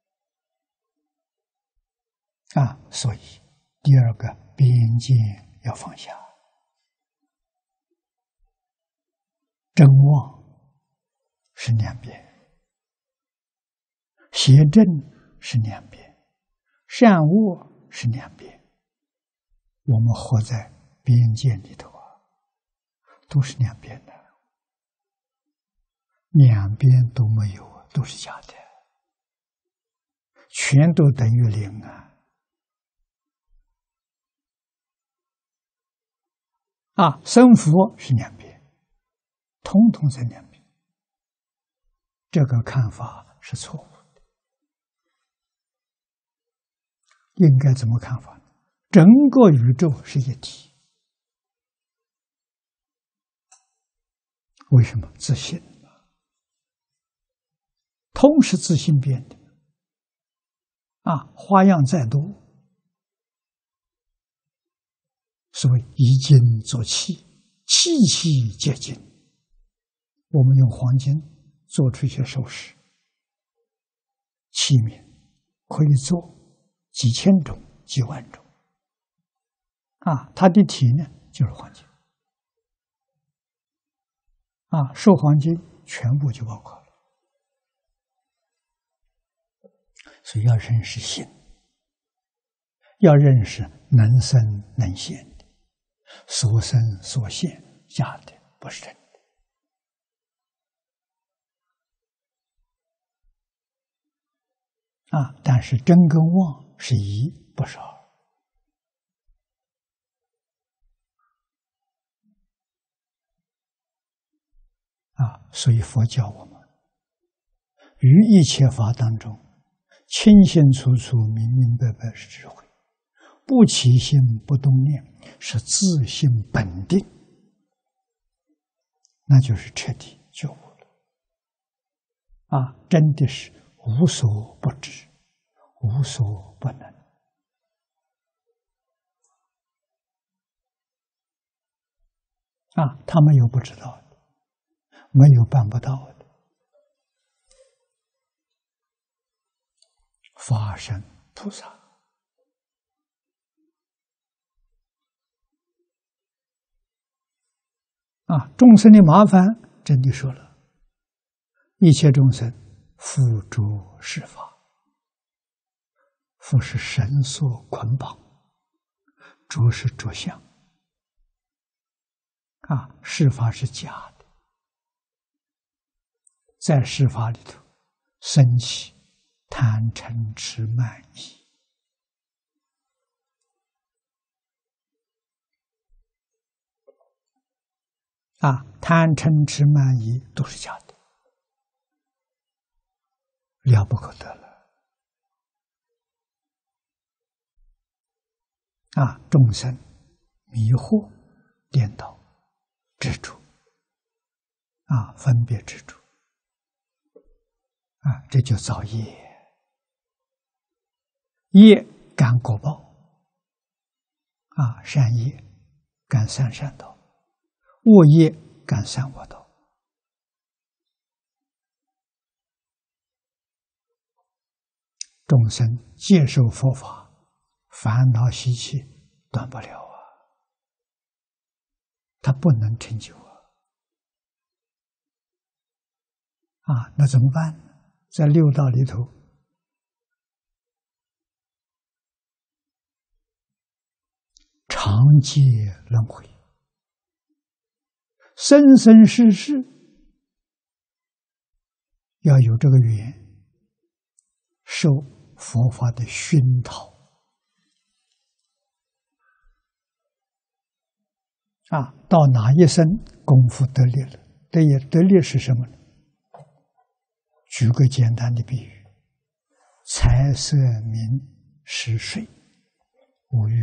啊！所以第二个边界要放下，真妄是两边，邪正是两边，善恶是两边。我们活在边界里头啊，都是两边的。两边都没有，都是假的，全都等于零啊！啊，生佛是两边，通通在两边。这个看法是错误的，应该怎么看法呢？整个宇宙是一体，为什么？自信。通是自性变的啊，花样再多，所谓以金做器，器器皆金。我们用黄金做出一些首饰器皿，可以做几千种、几万种啊。它的体呢，就是黄金啊，受黄金全部就包括了。所以要认识心，要认识能生能现的，所生所现假的，不是真的啊！但是真跟妄是一，不是二啊！所以佛教我们于一切法当中，清清楚楚、明明白白是智慧，不起心不动念是自性本定，那就是彻底觉悟了啊！真的是无所不知，无所不能啊！他没有不知道的，没有办不到的。法身菩萨啊，众生的麻烦真的说了，一切众生付诸事法，付是绳索捆绑，着是着相啊，事法是假的，在事法里头生起贪嗔痴慢疑啊，贪嗔痴慢疑都是假的，了不可得了啊！众生迷惑、颠倒、执着分别执着这就造业。业感果报善业感三善道，恶业感三恶道。众生接受佛法，烦恼习气断不了他不能成就那怎么办？在六道里头，常结轮回，生生世世要有这个缘，受佛法的熏陶到哪一生功夫得力了？得力是什么呢？举个简单的比喻，财色名食睡五欲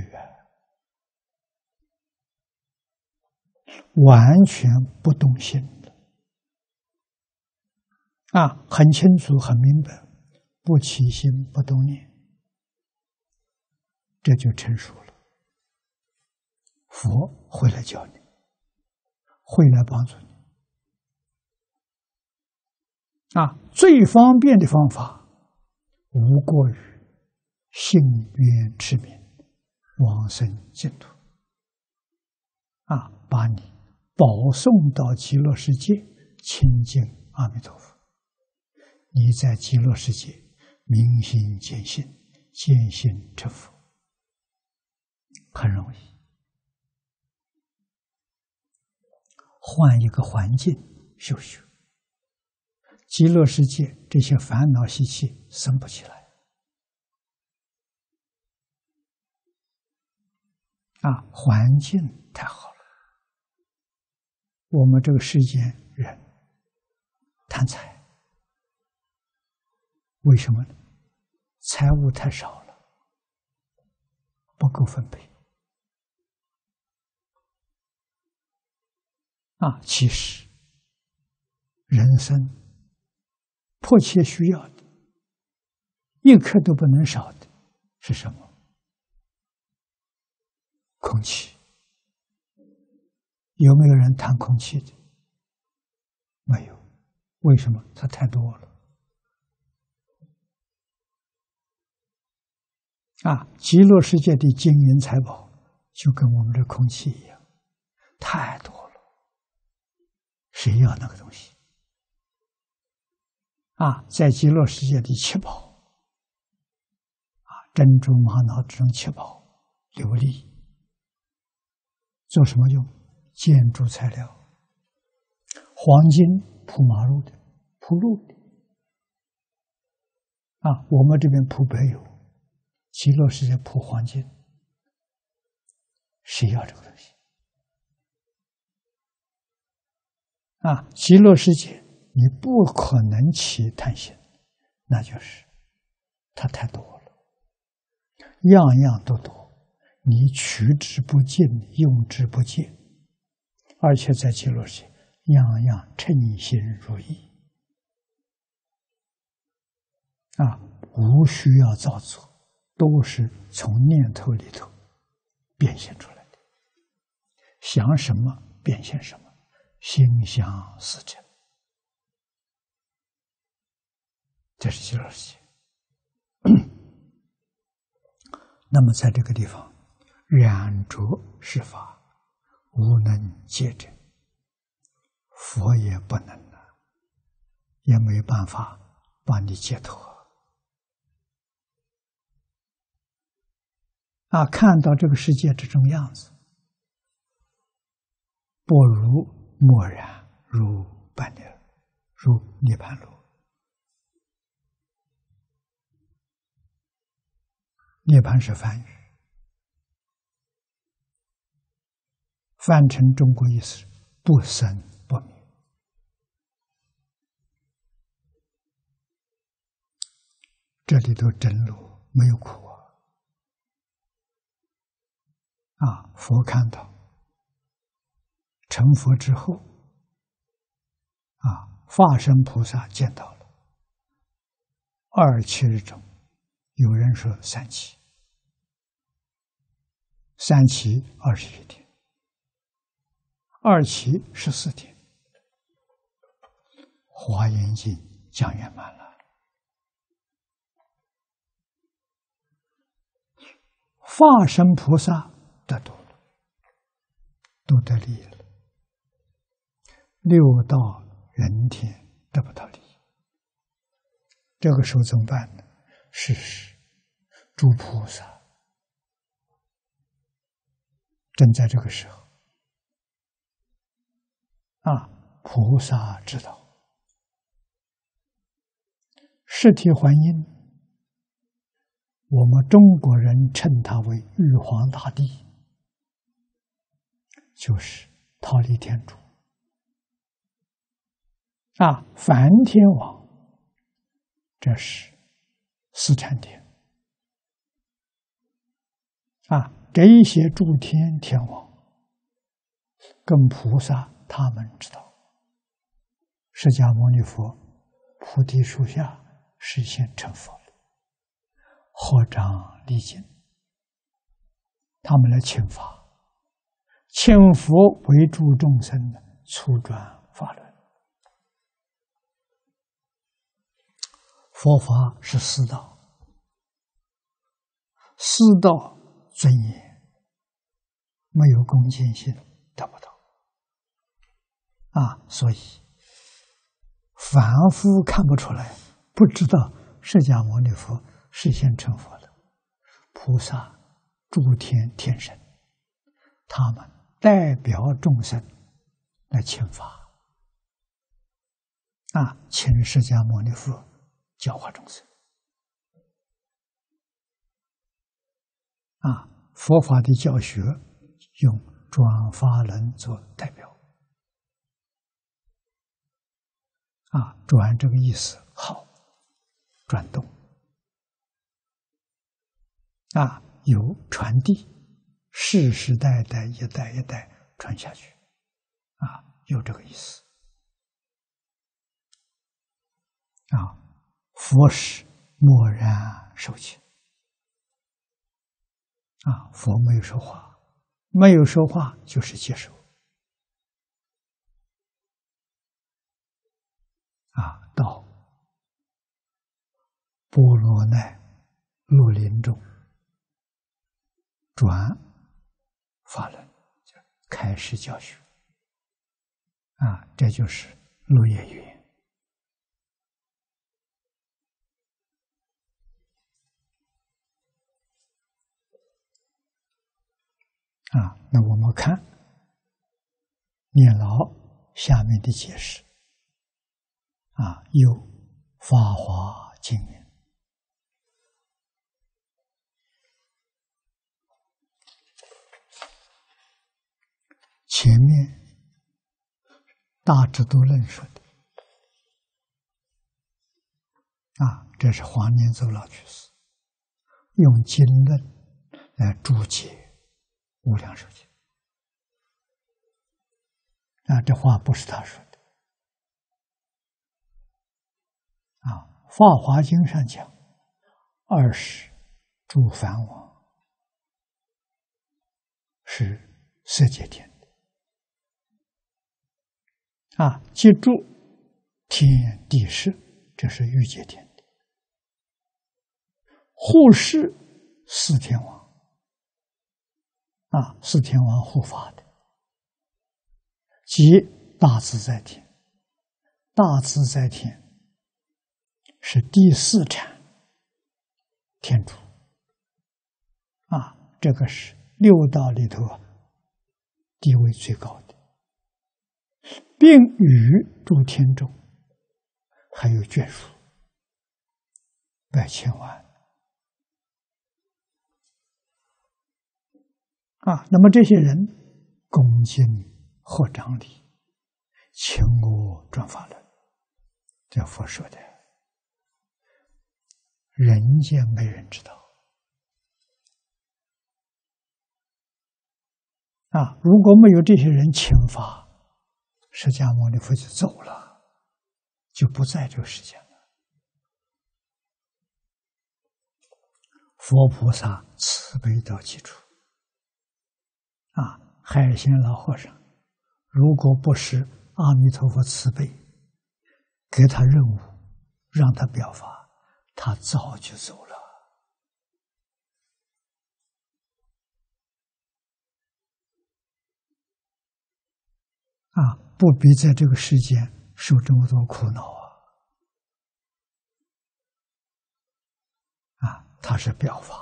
完全不动心很清楚很明白，不起心不动念，这就成熟了。佛会来教你，会来帮助你最方便的方法，无过于信愿持名，往生净土把你保送到极乐世界，亲近阿弥陀佛。你在极乐世界明心见性，见性成佛，很容易。换一个环境修修，极乐世界这些烦恼习气生不起来环境太好了。我们这个世间人贪财，为什么呢？财物太少了，不够分配其实人生迫切需要的，一刻都不能少的是什么？空气。有没有人谈空气的？没有。为什么？它太多了极乐世界的金银财宝就跟我们这空气一样，太多了，谁要那个东西在极乐世界的七宝珍珠玛瑙这种七宝琉璃做什么用？建筑材料。黄金铺马路的，铺路的我们这边铺柏油，极乐世界铺黄金，谁要这个东西极乐世界你不可能起贪心，那就是它太多了，样样都多，你取之不尽，用之不竭，而且在极乐世界样样称心如意无需要造作，都是从念头里头变现出来的，想什么变现什么，心想事成，这是极乐世界。那么在这个地方，染着是法，无能戒者，佛也不能也没办法把你解脱看到这个世界这种样子，不如默然，如般若，如涅槃路。涅槃是梵语，翻成中国意思是不生不灭。这里头真路没有苦佛看到成佛之后，化身菩萨见到了27日中，有人说3期，3期21天，2期14天，华严经讲圆满了。化身菩萨得度了，都得利益了。6道人天得不到利益，这个时候怎么办呢？是诸菩萨正在这个时候菩萨之道，实体还因，我们中国人称他为玉皇大帝，就是忉利天主梵天王，这是四禅天这一些诸天天王跟菩萨他们知道，释迦牟尼佛菩提树下实现成佛了，合掌礼敬，他们来请法，请佛为诸众生初转法轮。佛法是四道，四道尊严，没有恭敬心得不到所以凡夫看不出来，不知道释迦牟尼佛实现成佛了。菩萨、诸天天神，他们代表众生来请法请释迦牟尼佛教化众生佛法的教学用转法轮做代表转这个意思好，转动有传递，世世代代一代一代传下去有这个意思佛是默然受请佛没有说话，没有说话就是接受到波罗奈绿林中转法轮，开始教学这就是鹿野园那我们看念老下面的解释有法华经言，前面大智度论说的这是华严祖老居士用经论来注解无量寿经这话不是他说的法华经上讲20诸梵王是色界天的记住天地识，这是欲界天的，护世四天王四天王护法的，即大自在天，大自在天是第四禅天主这个是6道里头地位最高的，并与诸天中还有眷属百千万那么这些人恭敬合掌礼，请我转法轮，这佛说的，人间没人知道如果没有这些人请法，释迦牟尼佛就走了，就不在这个世间了。佛菩萨慈悲到极处。海鲜老和尚，如果不是阿弥陀佛慈悲，给他任务，让他表法，他早就走了。不必在这个世间受这么多苦恼他是表法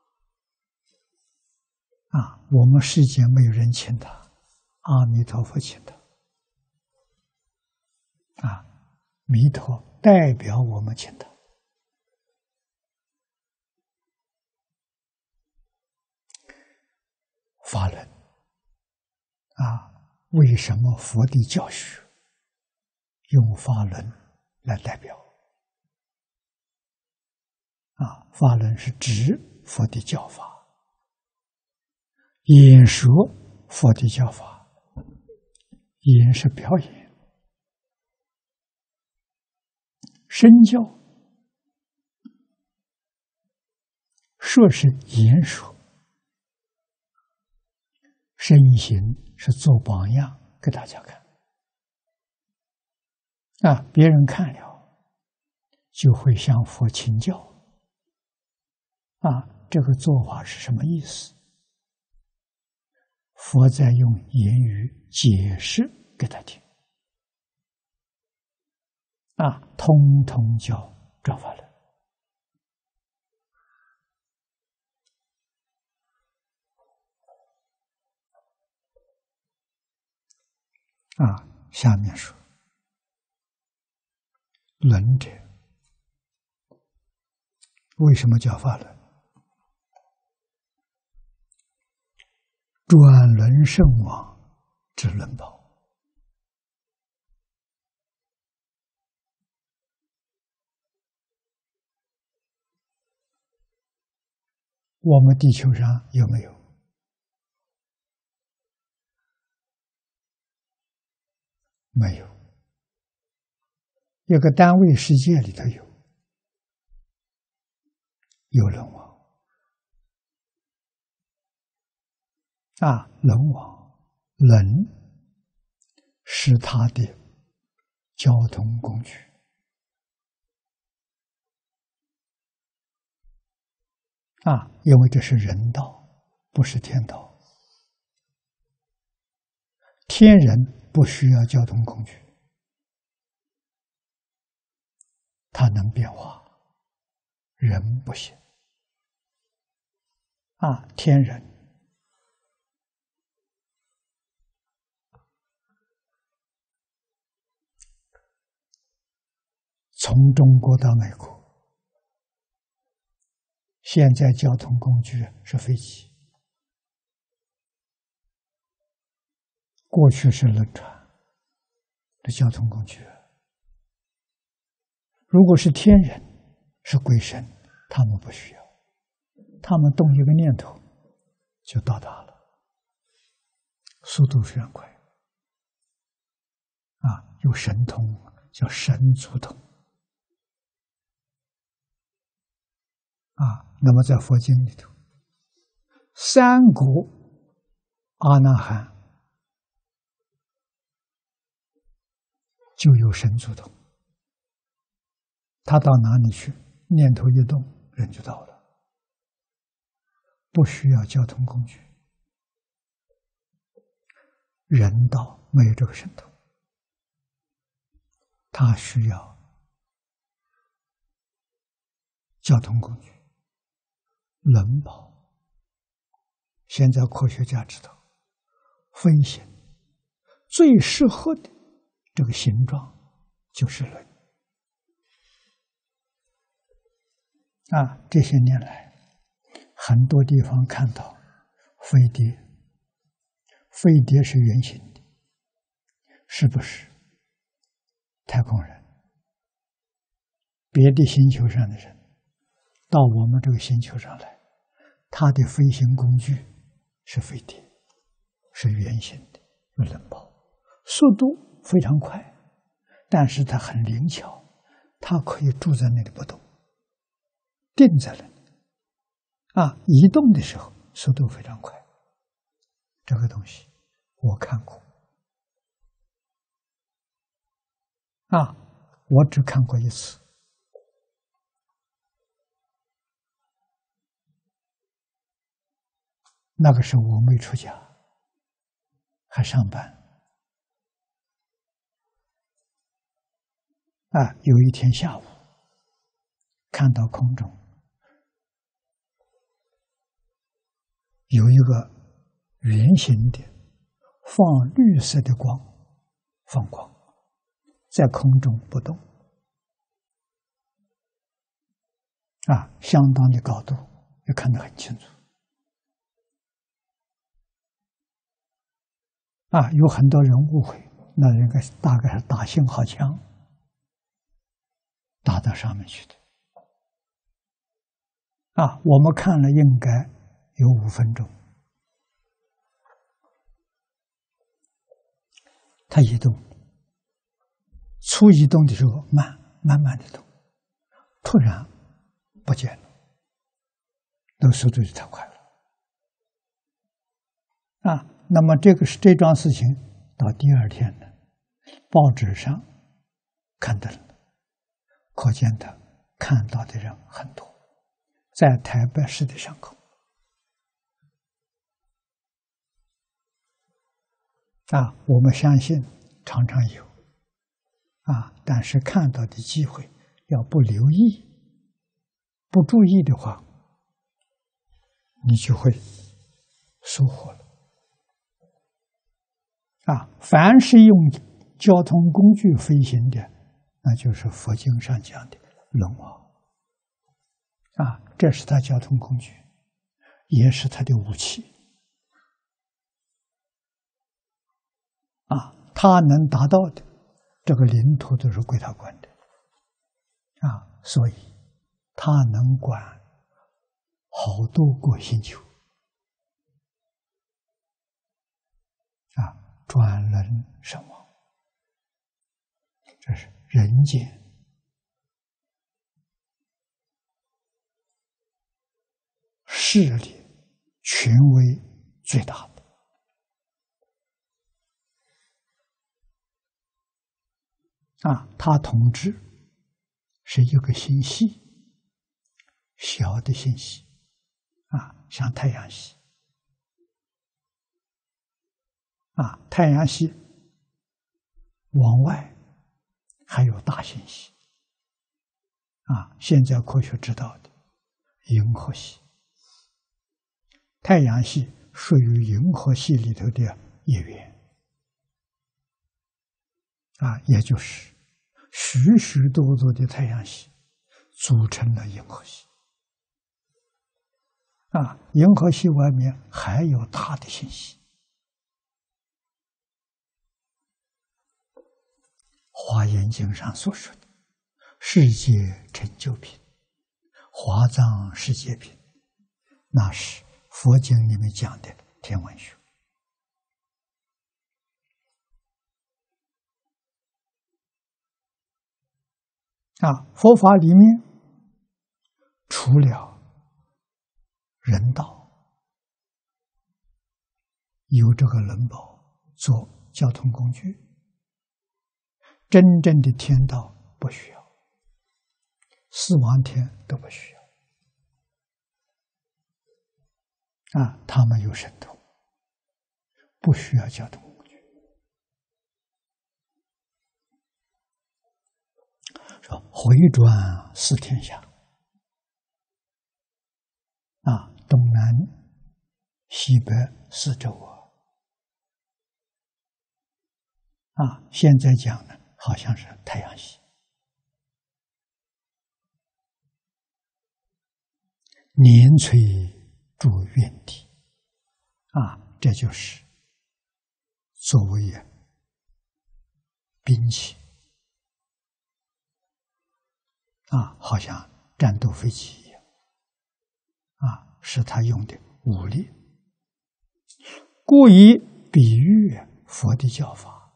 我们世间没有人请他，阿弥陀佛请他弥陀代表我们请他。法轮为什么佛的教学用法轮来代表？法轮是指佛的教法，演说佛的教法，演是表演，身教说是言说，身行是做榜样给大家看别人看了就会向佛请教这个做法是什么意思？佛在用言语解释给他听通通叫转法轮下面说轮者为什么叫法轮？转轮圣王之轮宝我们地球上有没有？没有。一个单位世界里头有轮王轮王轮是他的交通工具因为这是人道，不是天道。天人不需要交通工具，它能变化，人不行天人从中国到美国，现在交通工具是飞机，过去是轮船的交通工具。如果是天人，是鬼神，他们不需要，他们动一个念头就到达了，速度非常快有神通，叫神足通那么在佛经里头，三国阿那含就有神足通，他到哪里去，念头一动，人就到了，不需要交通工具。人道没有这个神通，他需要交通工具。轮宝，现在科学家知道，飞行最适合的这个形状就是轮这些年来，很多地方看到飞碟，飞碟是圆形的，是不是太空人？别的星球上的人到我们这个星球上来，他的飞行工具是飞碟， 是圆形的，有冷泡，速度非常快，但是它很灵巧，它可以住在那里不动，定在那里，移动的时候速度非常快。这个东西我看过，我只看过一次。那个时候我没出家，还上班。有一天下午，看到空中有一个圆形的放绿色的光，放光在空中不动，相当的高度，也看得很清楚。有很多人误会，那应该大概是打信号枪打到上面去的。我们看了应该有5分钟，它移动，初移动的时候慢慢的动，突然不见了，那个速度就太快了。那么这桩事情到第2天呢，报纸上刊登了，可见他看到的人很多，在台北市的上空。我们相信常常有，但是看到的机会要不留意、不注意的话，你就会疏忽了。凡是用交通工具飞行的，那就是佛经上讲的龙王。这是他交通工具，也是他的武器。他能达到的，这个领土都是归他管的。所以他能管好多个星球。转轮圣王，这是人间势力权威最大的。他统治是一个星系，小的星系，像太阳系。太阳系往外还有大星系，现在科学知道的银河系。太阳系属于银河系里头的一员，也就是许许多多的太阳系组成了银河系。银河系外面还有大的星系。华严经上所说的世界成就品、华藏世界品，那是佛经里面讲的天文学。佛法里面除了人道，有这个人宝做交通工具，真正的天道不需要，四王天都不需要。他们有神通，不需要交通工具。说回转四天下，东南西北四周现在讲呢，好像是太阳系。年垂诸愿地，这就是作为兵器，好像战斗飞机一样，是他用的武力。故以比喻佛的教法，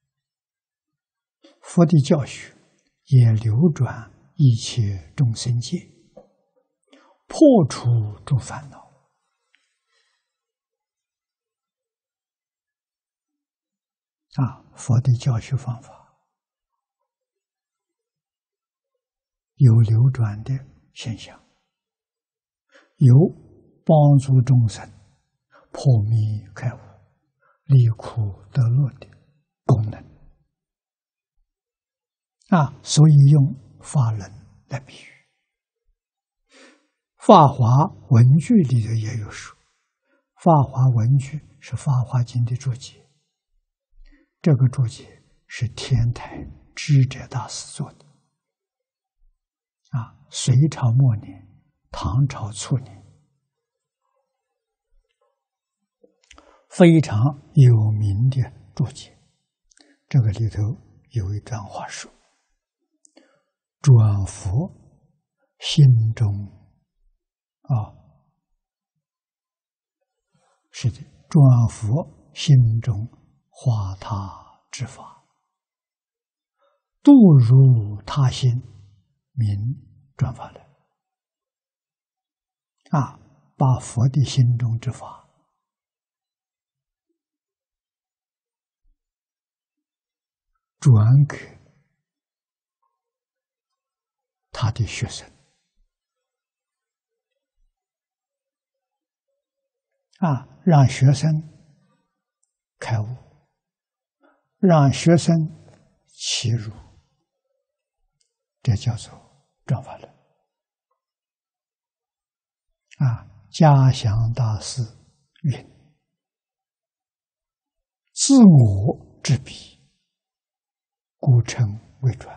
佛的教学也流转一切众生界，破除诸烦恼。佛的教学方法有流转的现象，有帮助众生破迷开悟、离苦得乐的功能。所以用法轮来比喻。法华文句里头也有说，法华文句是《法华经》的注解，这个注解是天台智者大师做的。隋朝末年、唐朝初年，非常有名的注解。这个里头有一段话说：“转佛心中是的，转佛心中化他之法，度入他心，名转法轮。”把佛的心中之法转给他的学生，让学生开悟，让学生起入，这叫做转法轮。嘉祥大师云：“自我之彼，故称为转。”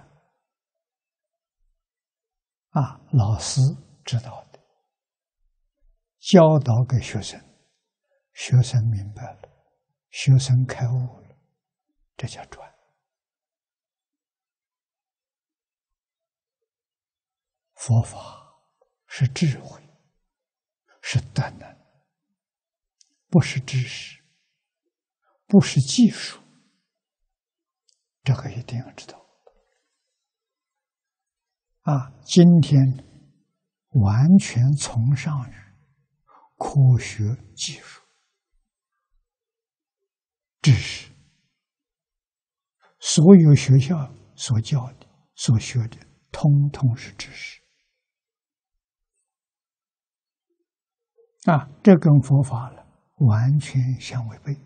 老师知道的，教导给学生，学生明白了，学生开悟了，这叫转。佛法是智慧，是德能，不是知识，不是技术，这个一定要知道。今天完全崇尚于科学技术、知识，所有学校所教的、所学的，通通是知识。这跟佛法了完全相违背。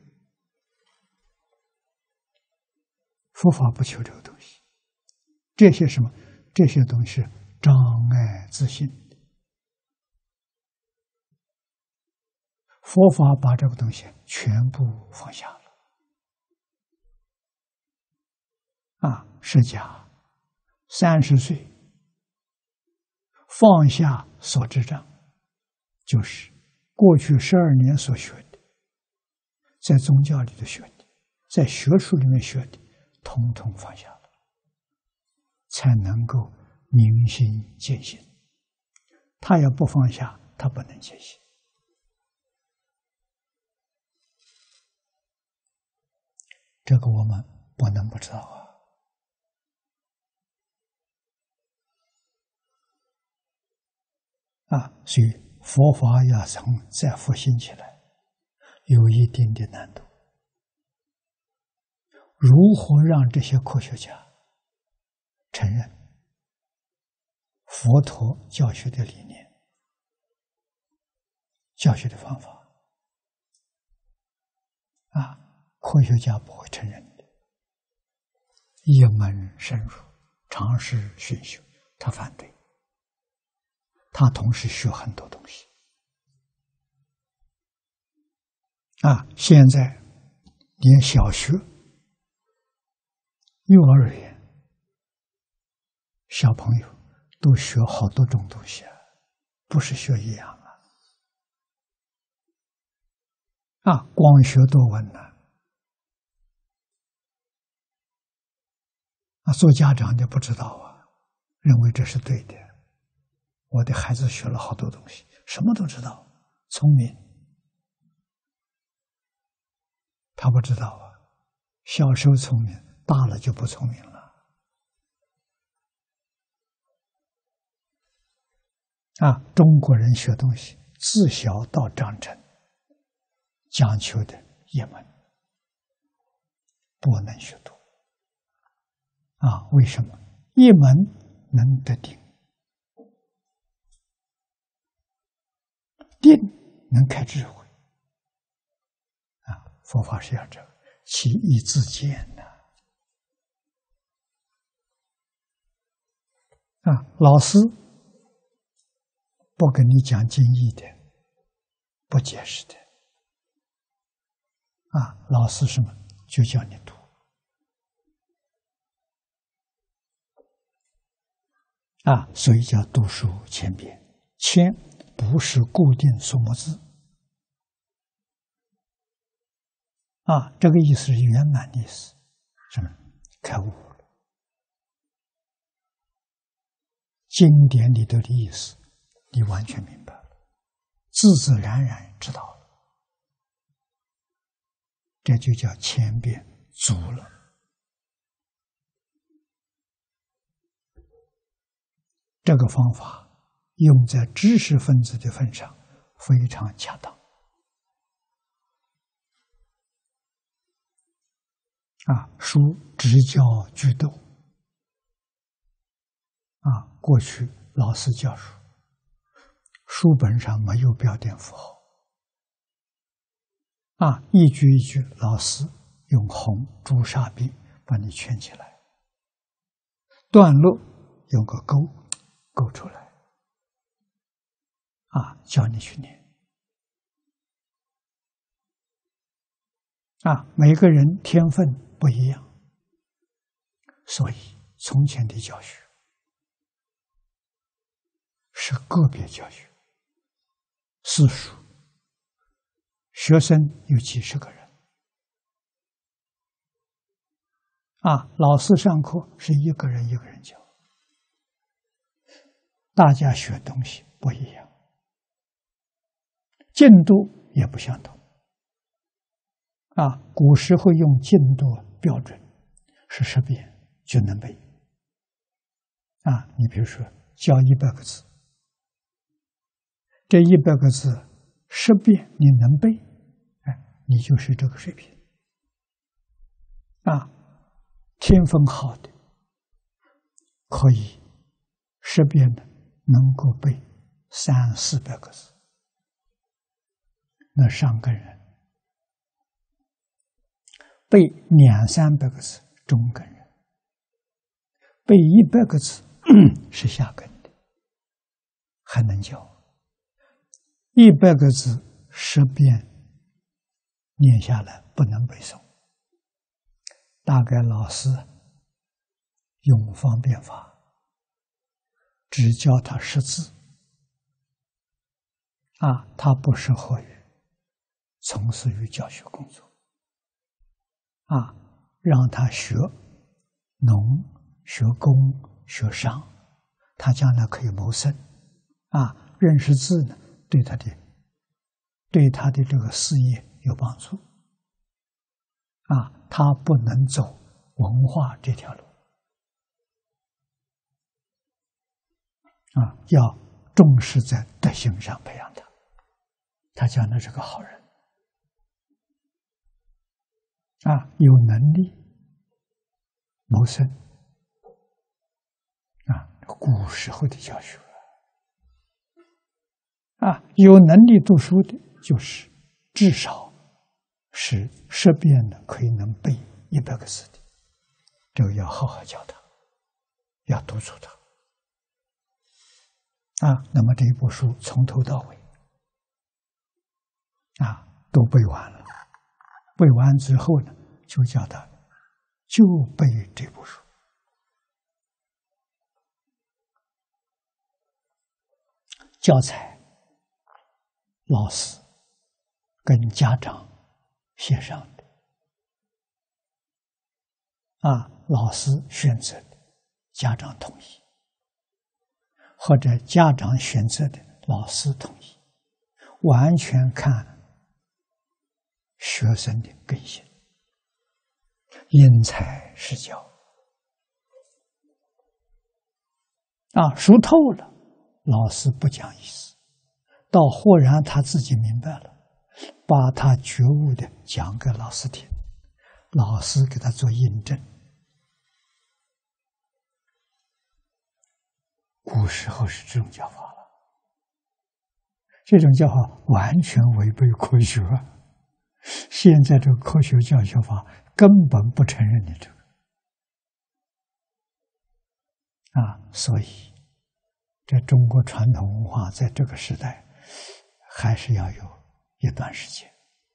佛法不求这个东西，这些什么？这些东西障碍自信。佛法把这个东西全部放下了。释迦30岁放下所知障，就是过去12年所学的，在宗教里头学的，在学术里面学的，统统放下了，才能够明心见性。他要不放下，他不能见性。这个我们不能不知道所以佛法要再复兴起来，有一定的难度。如何让这些科学家承认佛陀教学的理念、教学的方法？科学家不会承认的。一门深入，尝试熏修，他反对。他同时学很多东西。现在连小学、幼儿园小朋友都学好多种东西，不是学一样光学多闻做家长的不知道认为这是对的。我的孩子学了好多东西，什么都知道，聪明。 他不知道啊，小时候聪明，大了就不聪明了。中国人学东西，自小到长成，讲求的一门，不能学多。为什么？一门能得定，定能开智慧。佛法是要这个，其义自见的。老师不跟你讲经义的，不解释的。老师什么？就叫你读。所以叫读书千遍。千不是固定数目字。这个意思是圆满的意思，什么？开悟了。经典里头的意思，你完全明白了，自自然然知道了，这就叫千遍足了。这个方法用在知识分子的份上非常恰当。书直教句读。过去老师教书，书本上没有标点符号。一句一句，老师用红朱砂笔把你圈起来，段落用个勾出来，教你去念。每个人天分不一样，所以从前的教学是个别教学，私塾，学生有几十个人，老师上课是一个人一个人教，大家学东西不一样，进度也不相同。古时候用进度标准是10遍就能背。你比如说教100个字，这100个字10遍你能背，你就是这个水平。天分好的可以10遍的能够背300-400个字，那上根人背200-300个字中根人，背100个字是下根的，还能教。100个字10遍念下来不能背诵，大概老师用方便法，只教他识字，他不适合于从事于教学工作。让他学农、学工、学商，他将来可以谋生。认识字呢，对他的这个事业有帮助。他不能走文化这条路。要重视在德行上培养他，他将来是个好人。有能力谋生。古时候的教学。有能力读书的，就是至少是10遍的可以能背100个字的，这个要好好教他，要督促他。那么这一部书从头到尾都背完了，背完之后呢，就叫他就背这部书。教材老师跟家长协商的，老师选择的，家长同意，或者家长选择的，老师同意，完全看学生的根性，因材施教。熟透了，老师不讲意思，到豁然他自己明白了，把他觉悟的讲给老师听，老师给他做印证。古时候是这种教法了，这种教法完全违背科学。现在这个科学教学法根本不承认你这个。所以这中国传统文化在这个时代还是要有一段时间。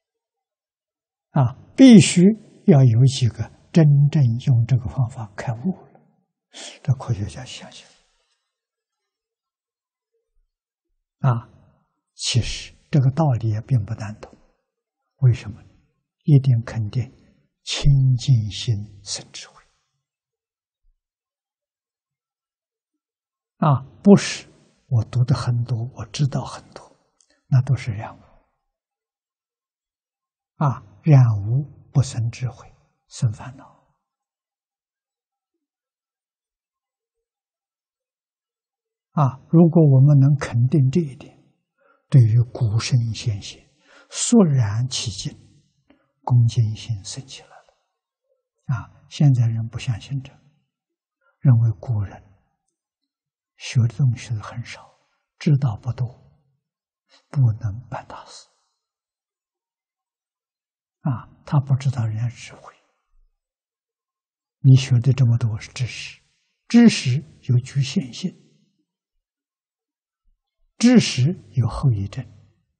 必须要有几个真正用这个方法开悟了，这科学家相信。其实这个道理也并不难懂。为什么？一定肯定清净心生智慧。不是我读的很多，我知道很多，那都是染污。染污不生智慧，生烦恼。如果我们能肯定这一点，对于古圣先贤肃然起敬，恭敬心升起来了。现在人不相信这，认为古人学的东西很少，知道不多，不能办大事。他不知道人家智慧。你学的这么多是知识，知识有局限性，知识有后遗症，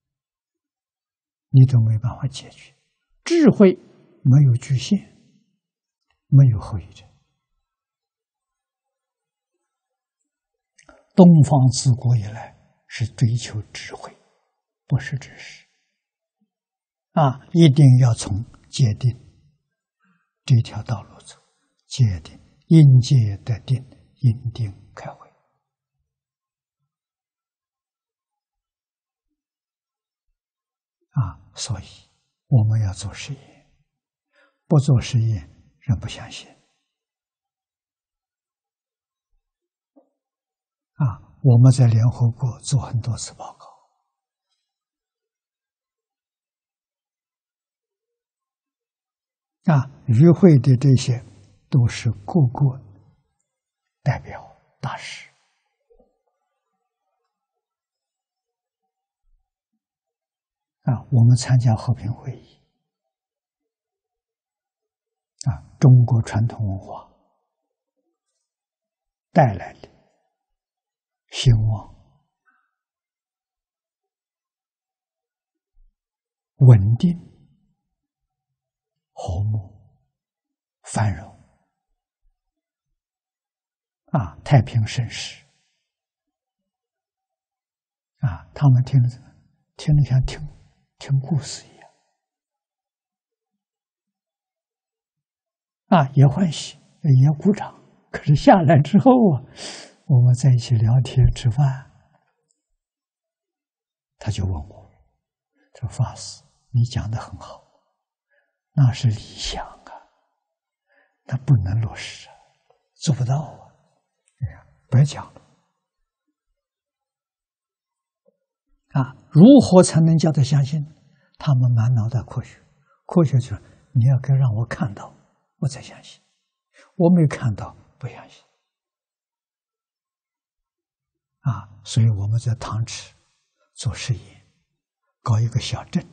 你都没办法解决。智慧没有局限，没有后遗症。东方自古以来是追求智慧，不是知识。一定要从戒定这条道路走，戒定，因戒得定，因定开慧。所以我们要做实验，不做实验，人不相信。我们在联合国做很多次报告，与会的这些都是各国代表大使。我们参加和平会议，中国传统文化带来的兴旺、稳定、和睦、繁荣，太平盛世。他们听着像听故事一样，也欢喜，也鼓掌。可是下来之后我们在一起聊天吃饭，他就问我，他说：“法师，你讲得很好，那是理想那不能落实做不到白讲了。如何才能叫他相信？他们满脑袋科学，科学就是你要该让我看到，我才相信。我没看到，不相信。所以我们在唐池做实验，搞一个小镇，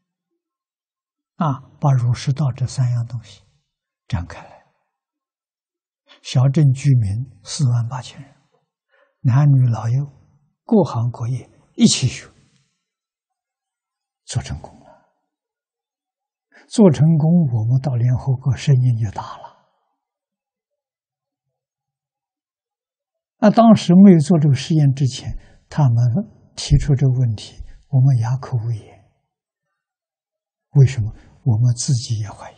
把儒释道这三样东西展开来。小镇居民48000人，男女老幼，各行各业一起学。做成功了，做成功，我们到联合国声音就大了。当时没有做这个实验之前，他们提出这个问题，我们哑口无言。为什么？我们自己也怀疑，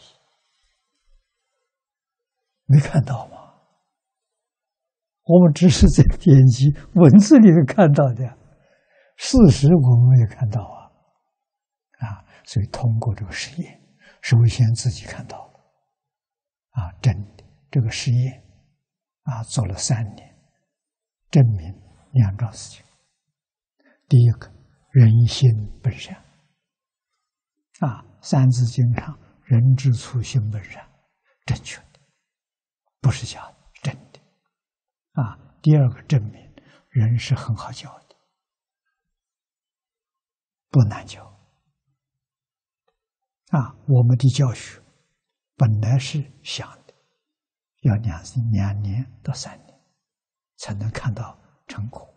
没看到吗？我们只是在典籍文字里面看到的，事实我们也看到所以通过这个实验，首先自己看到了，真的这个实验做了3年，证明2桩事情。第一个，人心本善，三字经上人之初性本善，正确的，不是假的，真的。第二个，证明人是很好教的，不难教。我们的教学本来是想的，要2年到3年才能看到成果。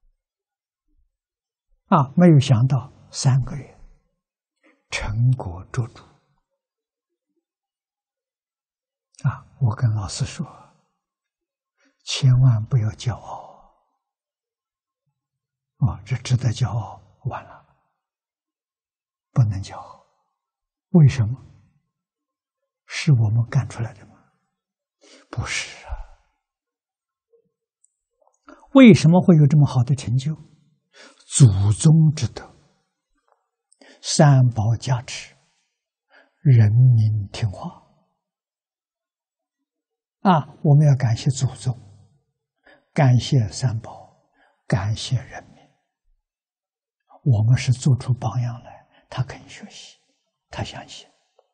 没有想到3个月，成果卓著。我跟老师说，千万不要骄傲。这值得骄傲，完了，不能骄傲。为什么？是我们干出来的吗？不是啊。为什么会有这么好的成就？祖宗之德，三宝加持，人民听话。我们要感谢祖宗，感谢三宝，感谢人民。我们是做出榜样来，他肯学习，他相信。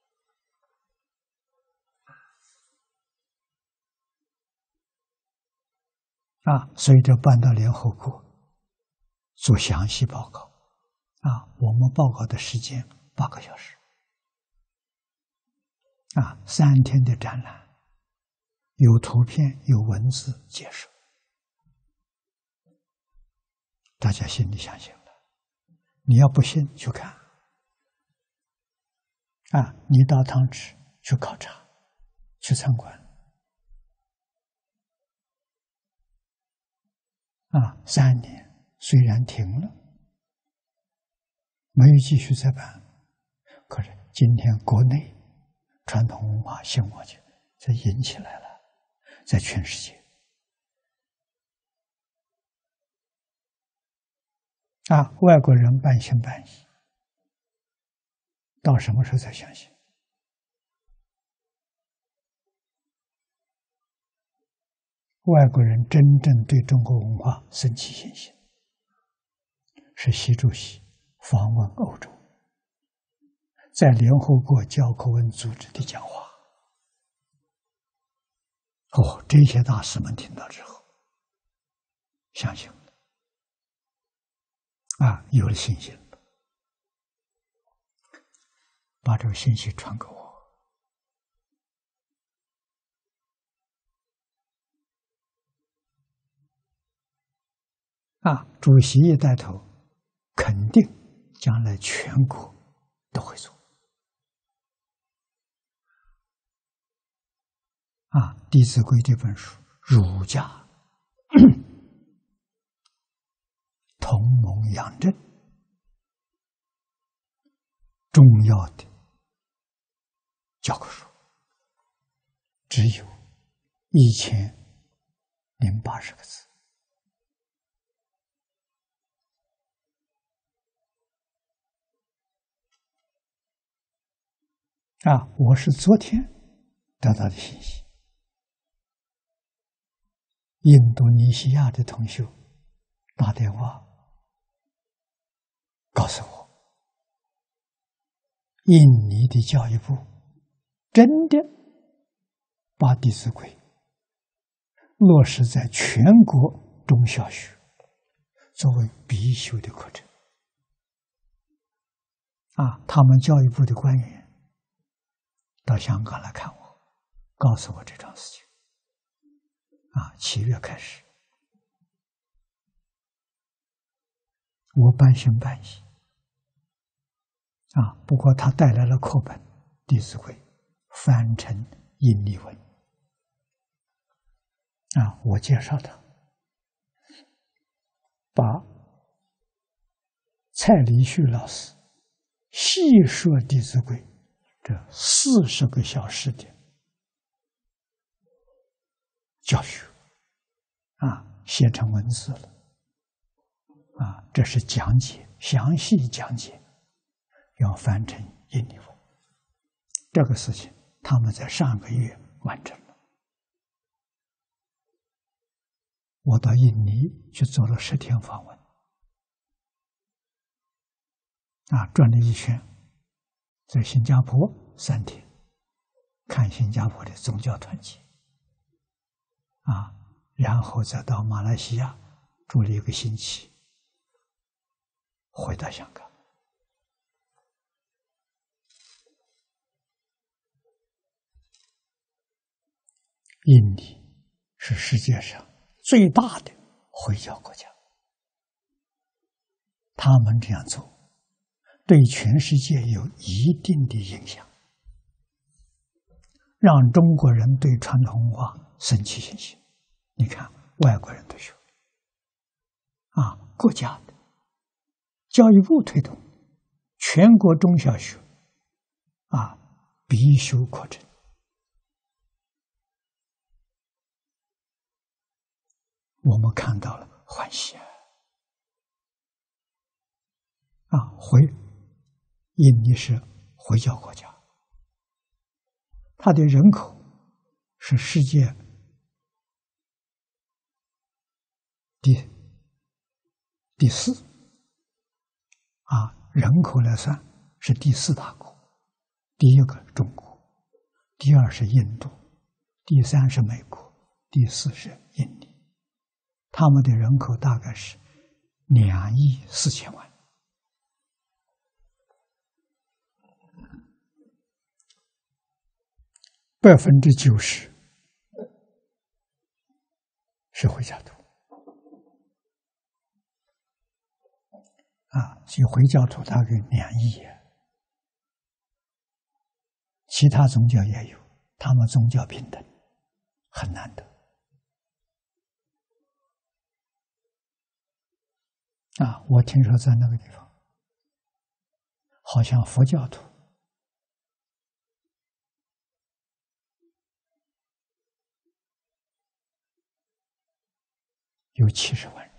所以这搬到联合国做详细报告。我们报告的时间8个小时。3天的展览，有图片有文字解释，大家心里相信了。你要不信去看，你到汤池去考察去参观。3年虽然停了，没有继续再办，可是今天国内传统文化兴旺起，这引起来了，在全世界。外国人半信半疑，到什么时候才相信？外国人真正对中国文化升起信心，是习主席访问欧洲，在联合国教科文组织的讲话。这些大师们听到之后，相信了，有了信心了，把这个信息传给我。主席一带头，肯定将来全国都会做。《弟子规》这本书，儒家同盟养正重要的教科书，只有1080个字。我是昨天得到的信息，印度尼西亚的同学打电话告诉我，印尼的教育部真的把《弟子规》落实在全国中小学作为必修的课程。他们教育部的官员到香港来看我，告诉我这桩事情。7月开始，我半信半疑。不过他带来了课本《弟子规》，翻成印尼文。我介绍他，把蔡礼旭老师细说《弟子规》这40个小时的教学写成文字了。这是讲解，详细讲解， 要翻成印尼文。这个事情他们在上个月完成了。我到印尼去做了10天访问，转了一圈，在新加坡3天，看新加坡的宗教团结，然后再到马来西亚住了1个星期，回到香港。印尼是世界上最大的回教国家，他们这样做对全世界有一定的影响，让中国人对传统文化升起信心。你看，外国人都学，国家的教育部推动全国中小学必修课程。我们看到了欢喜印尼是回教国家，它的人口是世界第4，人口来算是第4大国，第1个中国，第2是印度，第3是美国，第4是印尼。他们的人口大概是2亿4千万。90%是回教徒所以回教徒大概2亿，其他宗教也有，他们宗教平等，很难得。我听说在那个地方，好像佛教徒有70万人。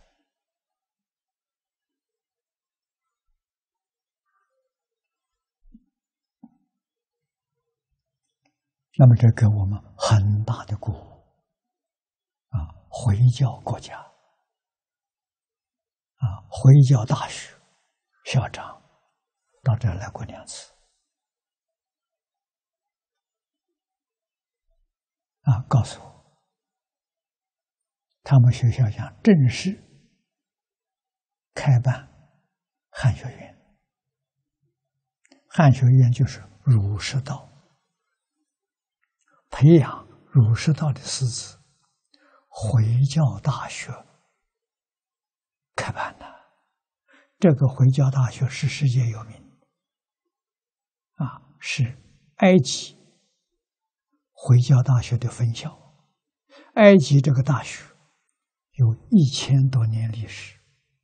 那么这给我们很大的鼓舞回教国家回教大学校长到这儿来过2次告诉我，他们学校想正式开办汉学院。汉学院就是儒释道，培养儒释道的师资，回教大学开办的。这个回教大学是世界有名是埃及回教大学的分校。埃及这个大学有1000多年历史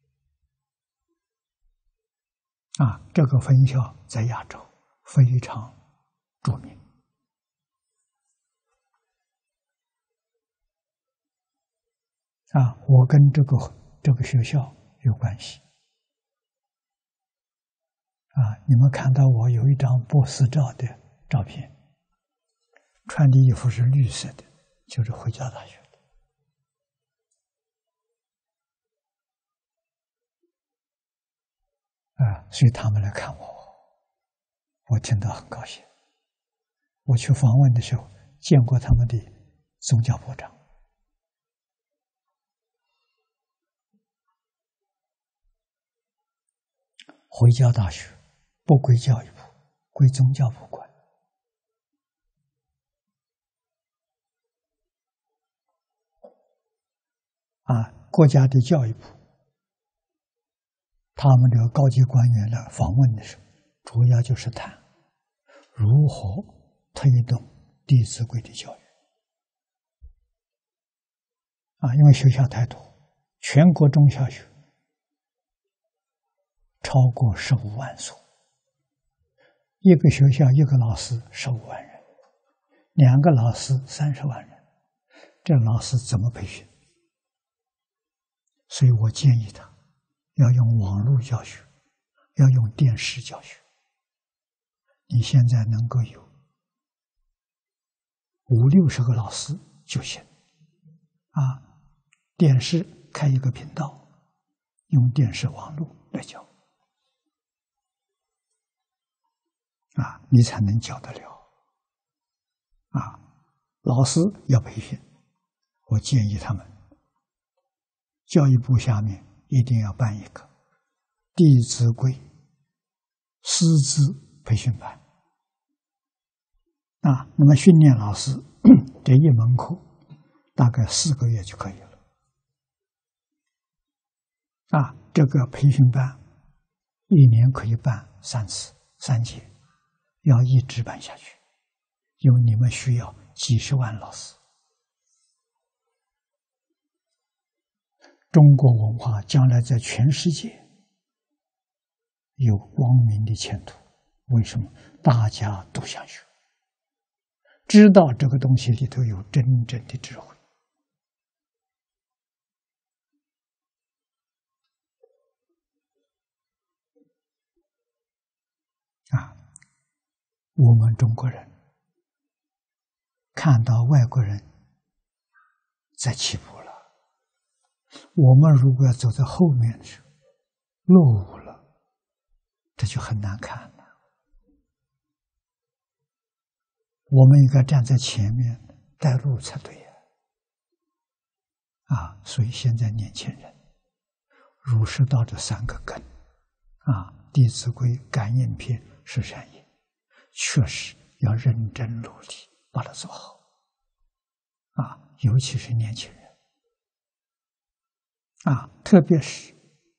这个分校在亚洲非常著名我跟这个学校有关系你们看到我有一张波斯照的照片，穿的衣服是绿色的，就是回教大学的所以他们来看我听到很高兴。我去访问的时候见过他们的宗教部长。回教大学不归教育部，归宗教部管国家的教育部，他们这个高级官员来访问的时候，主要就是谈如何推动《弟子规》的教育因为学校太多，全国中小学超过15万所，一个学校一个老师15万人，2个老师30万人，这老师怎么培训？所以我建议他要用网络教学，要用电视教学你现在能够有50-60个老师就行。电视开一个频道，用电视网络来教，你才能教得了。老师要培训，我建议他们，教育部下面一定要办一个《弟子规》师资培训班。那么训练老师这一门课大概4个月就可以了。这个培训班1年可以办3次3节，要一直办下去，因为你们需要几十万老师。中国文化将来在全世界有光明的前途。为什么？大家都想学，知道这个东西里头有真正的智慧。我们中国人看到外国人在起步了，我们如果要走在后面去，落伍了，这就很难看了。我们应该站在前面带路才对呀！所以现在年轻人儒释道这3个根《弟子规》《感应篇》《十善业》，确实要认真努力把它做好尤其是年轻人特别是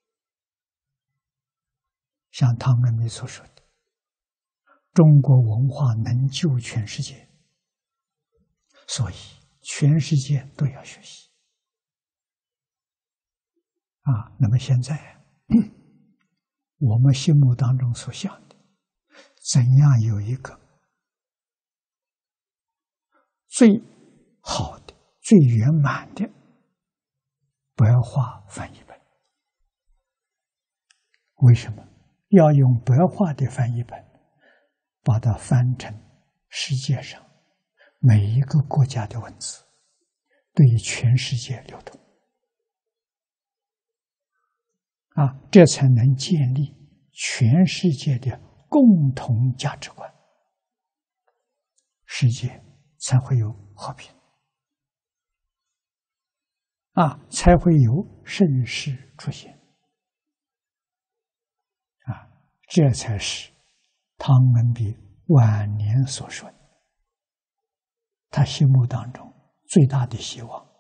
像汤恩美所说的，中国文化能救全世界，所以全世界都要学习那么现在我们心目当中所想的，怎样有一个最好的、最圆满的白话翻译本？为什么要用白话的翻译本，把它翻成世界上每一个国家的文字，对于全世界流通这才能建立全世界的共同价值观，世界才会有和平才会有盛世出现这才是汤恩比晚年所说的，他心目当中最大的希望，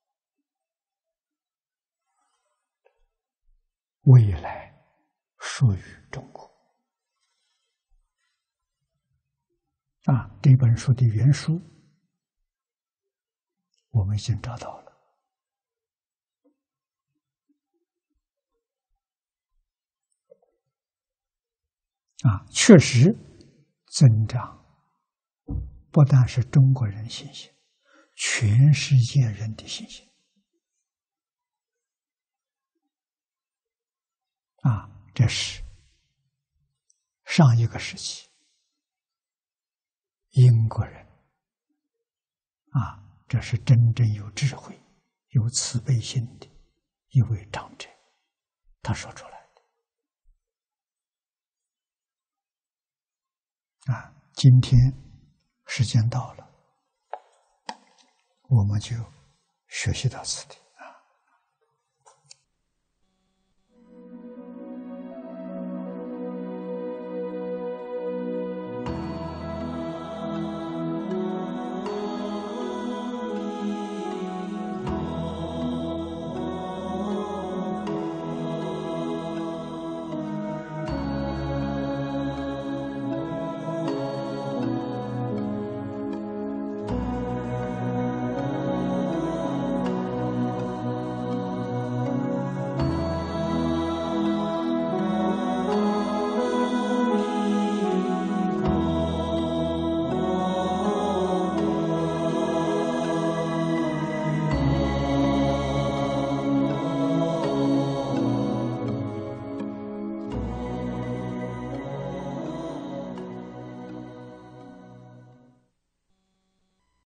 未来属于中国这本书的原书我们已经找到了确实增长不但是中国人信心，全世界人的信心这是上一个时期英国人这是真正有智慧、有慈悲心的一位长者，他说出来的今天时间到了，我们就学习到此地。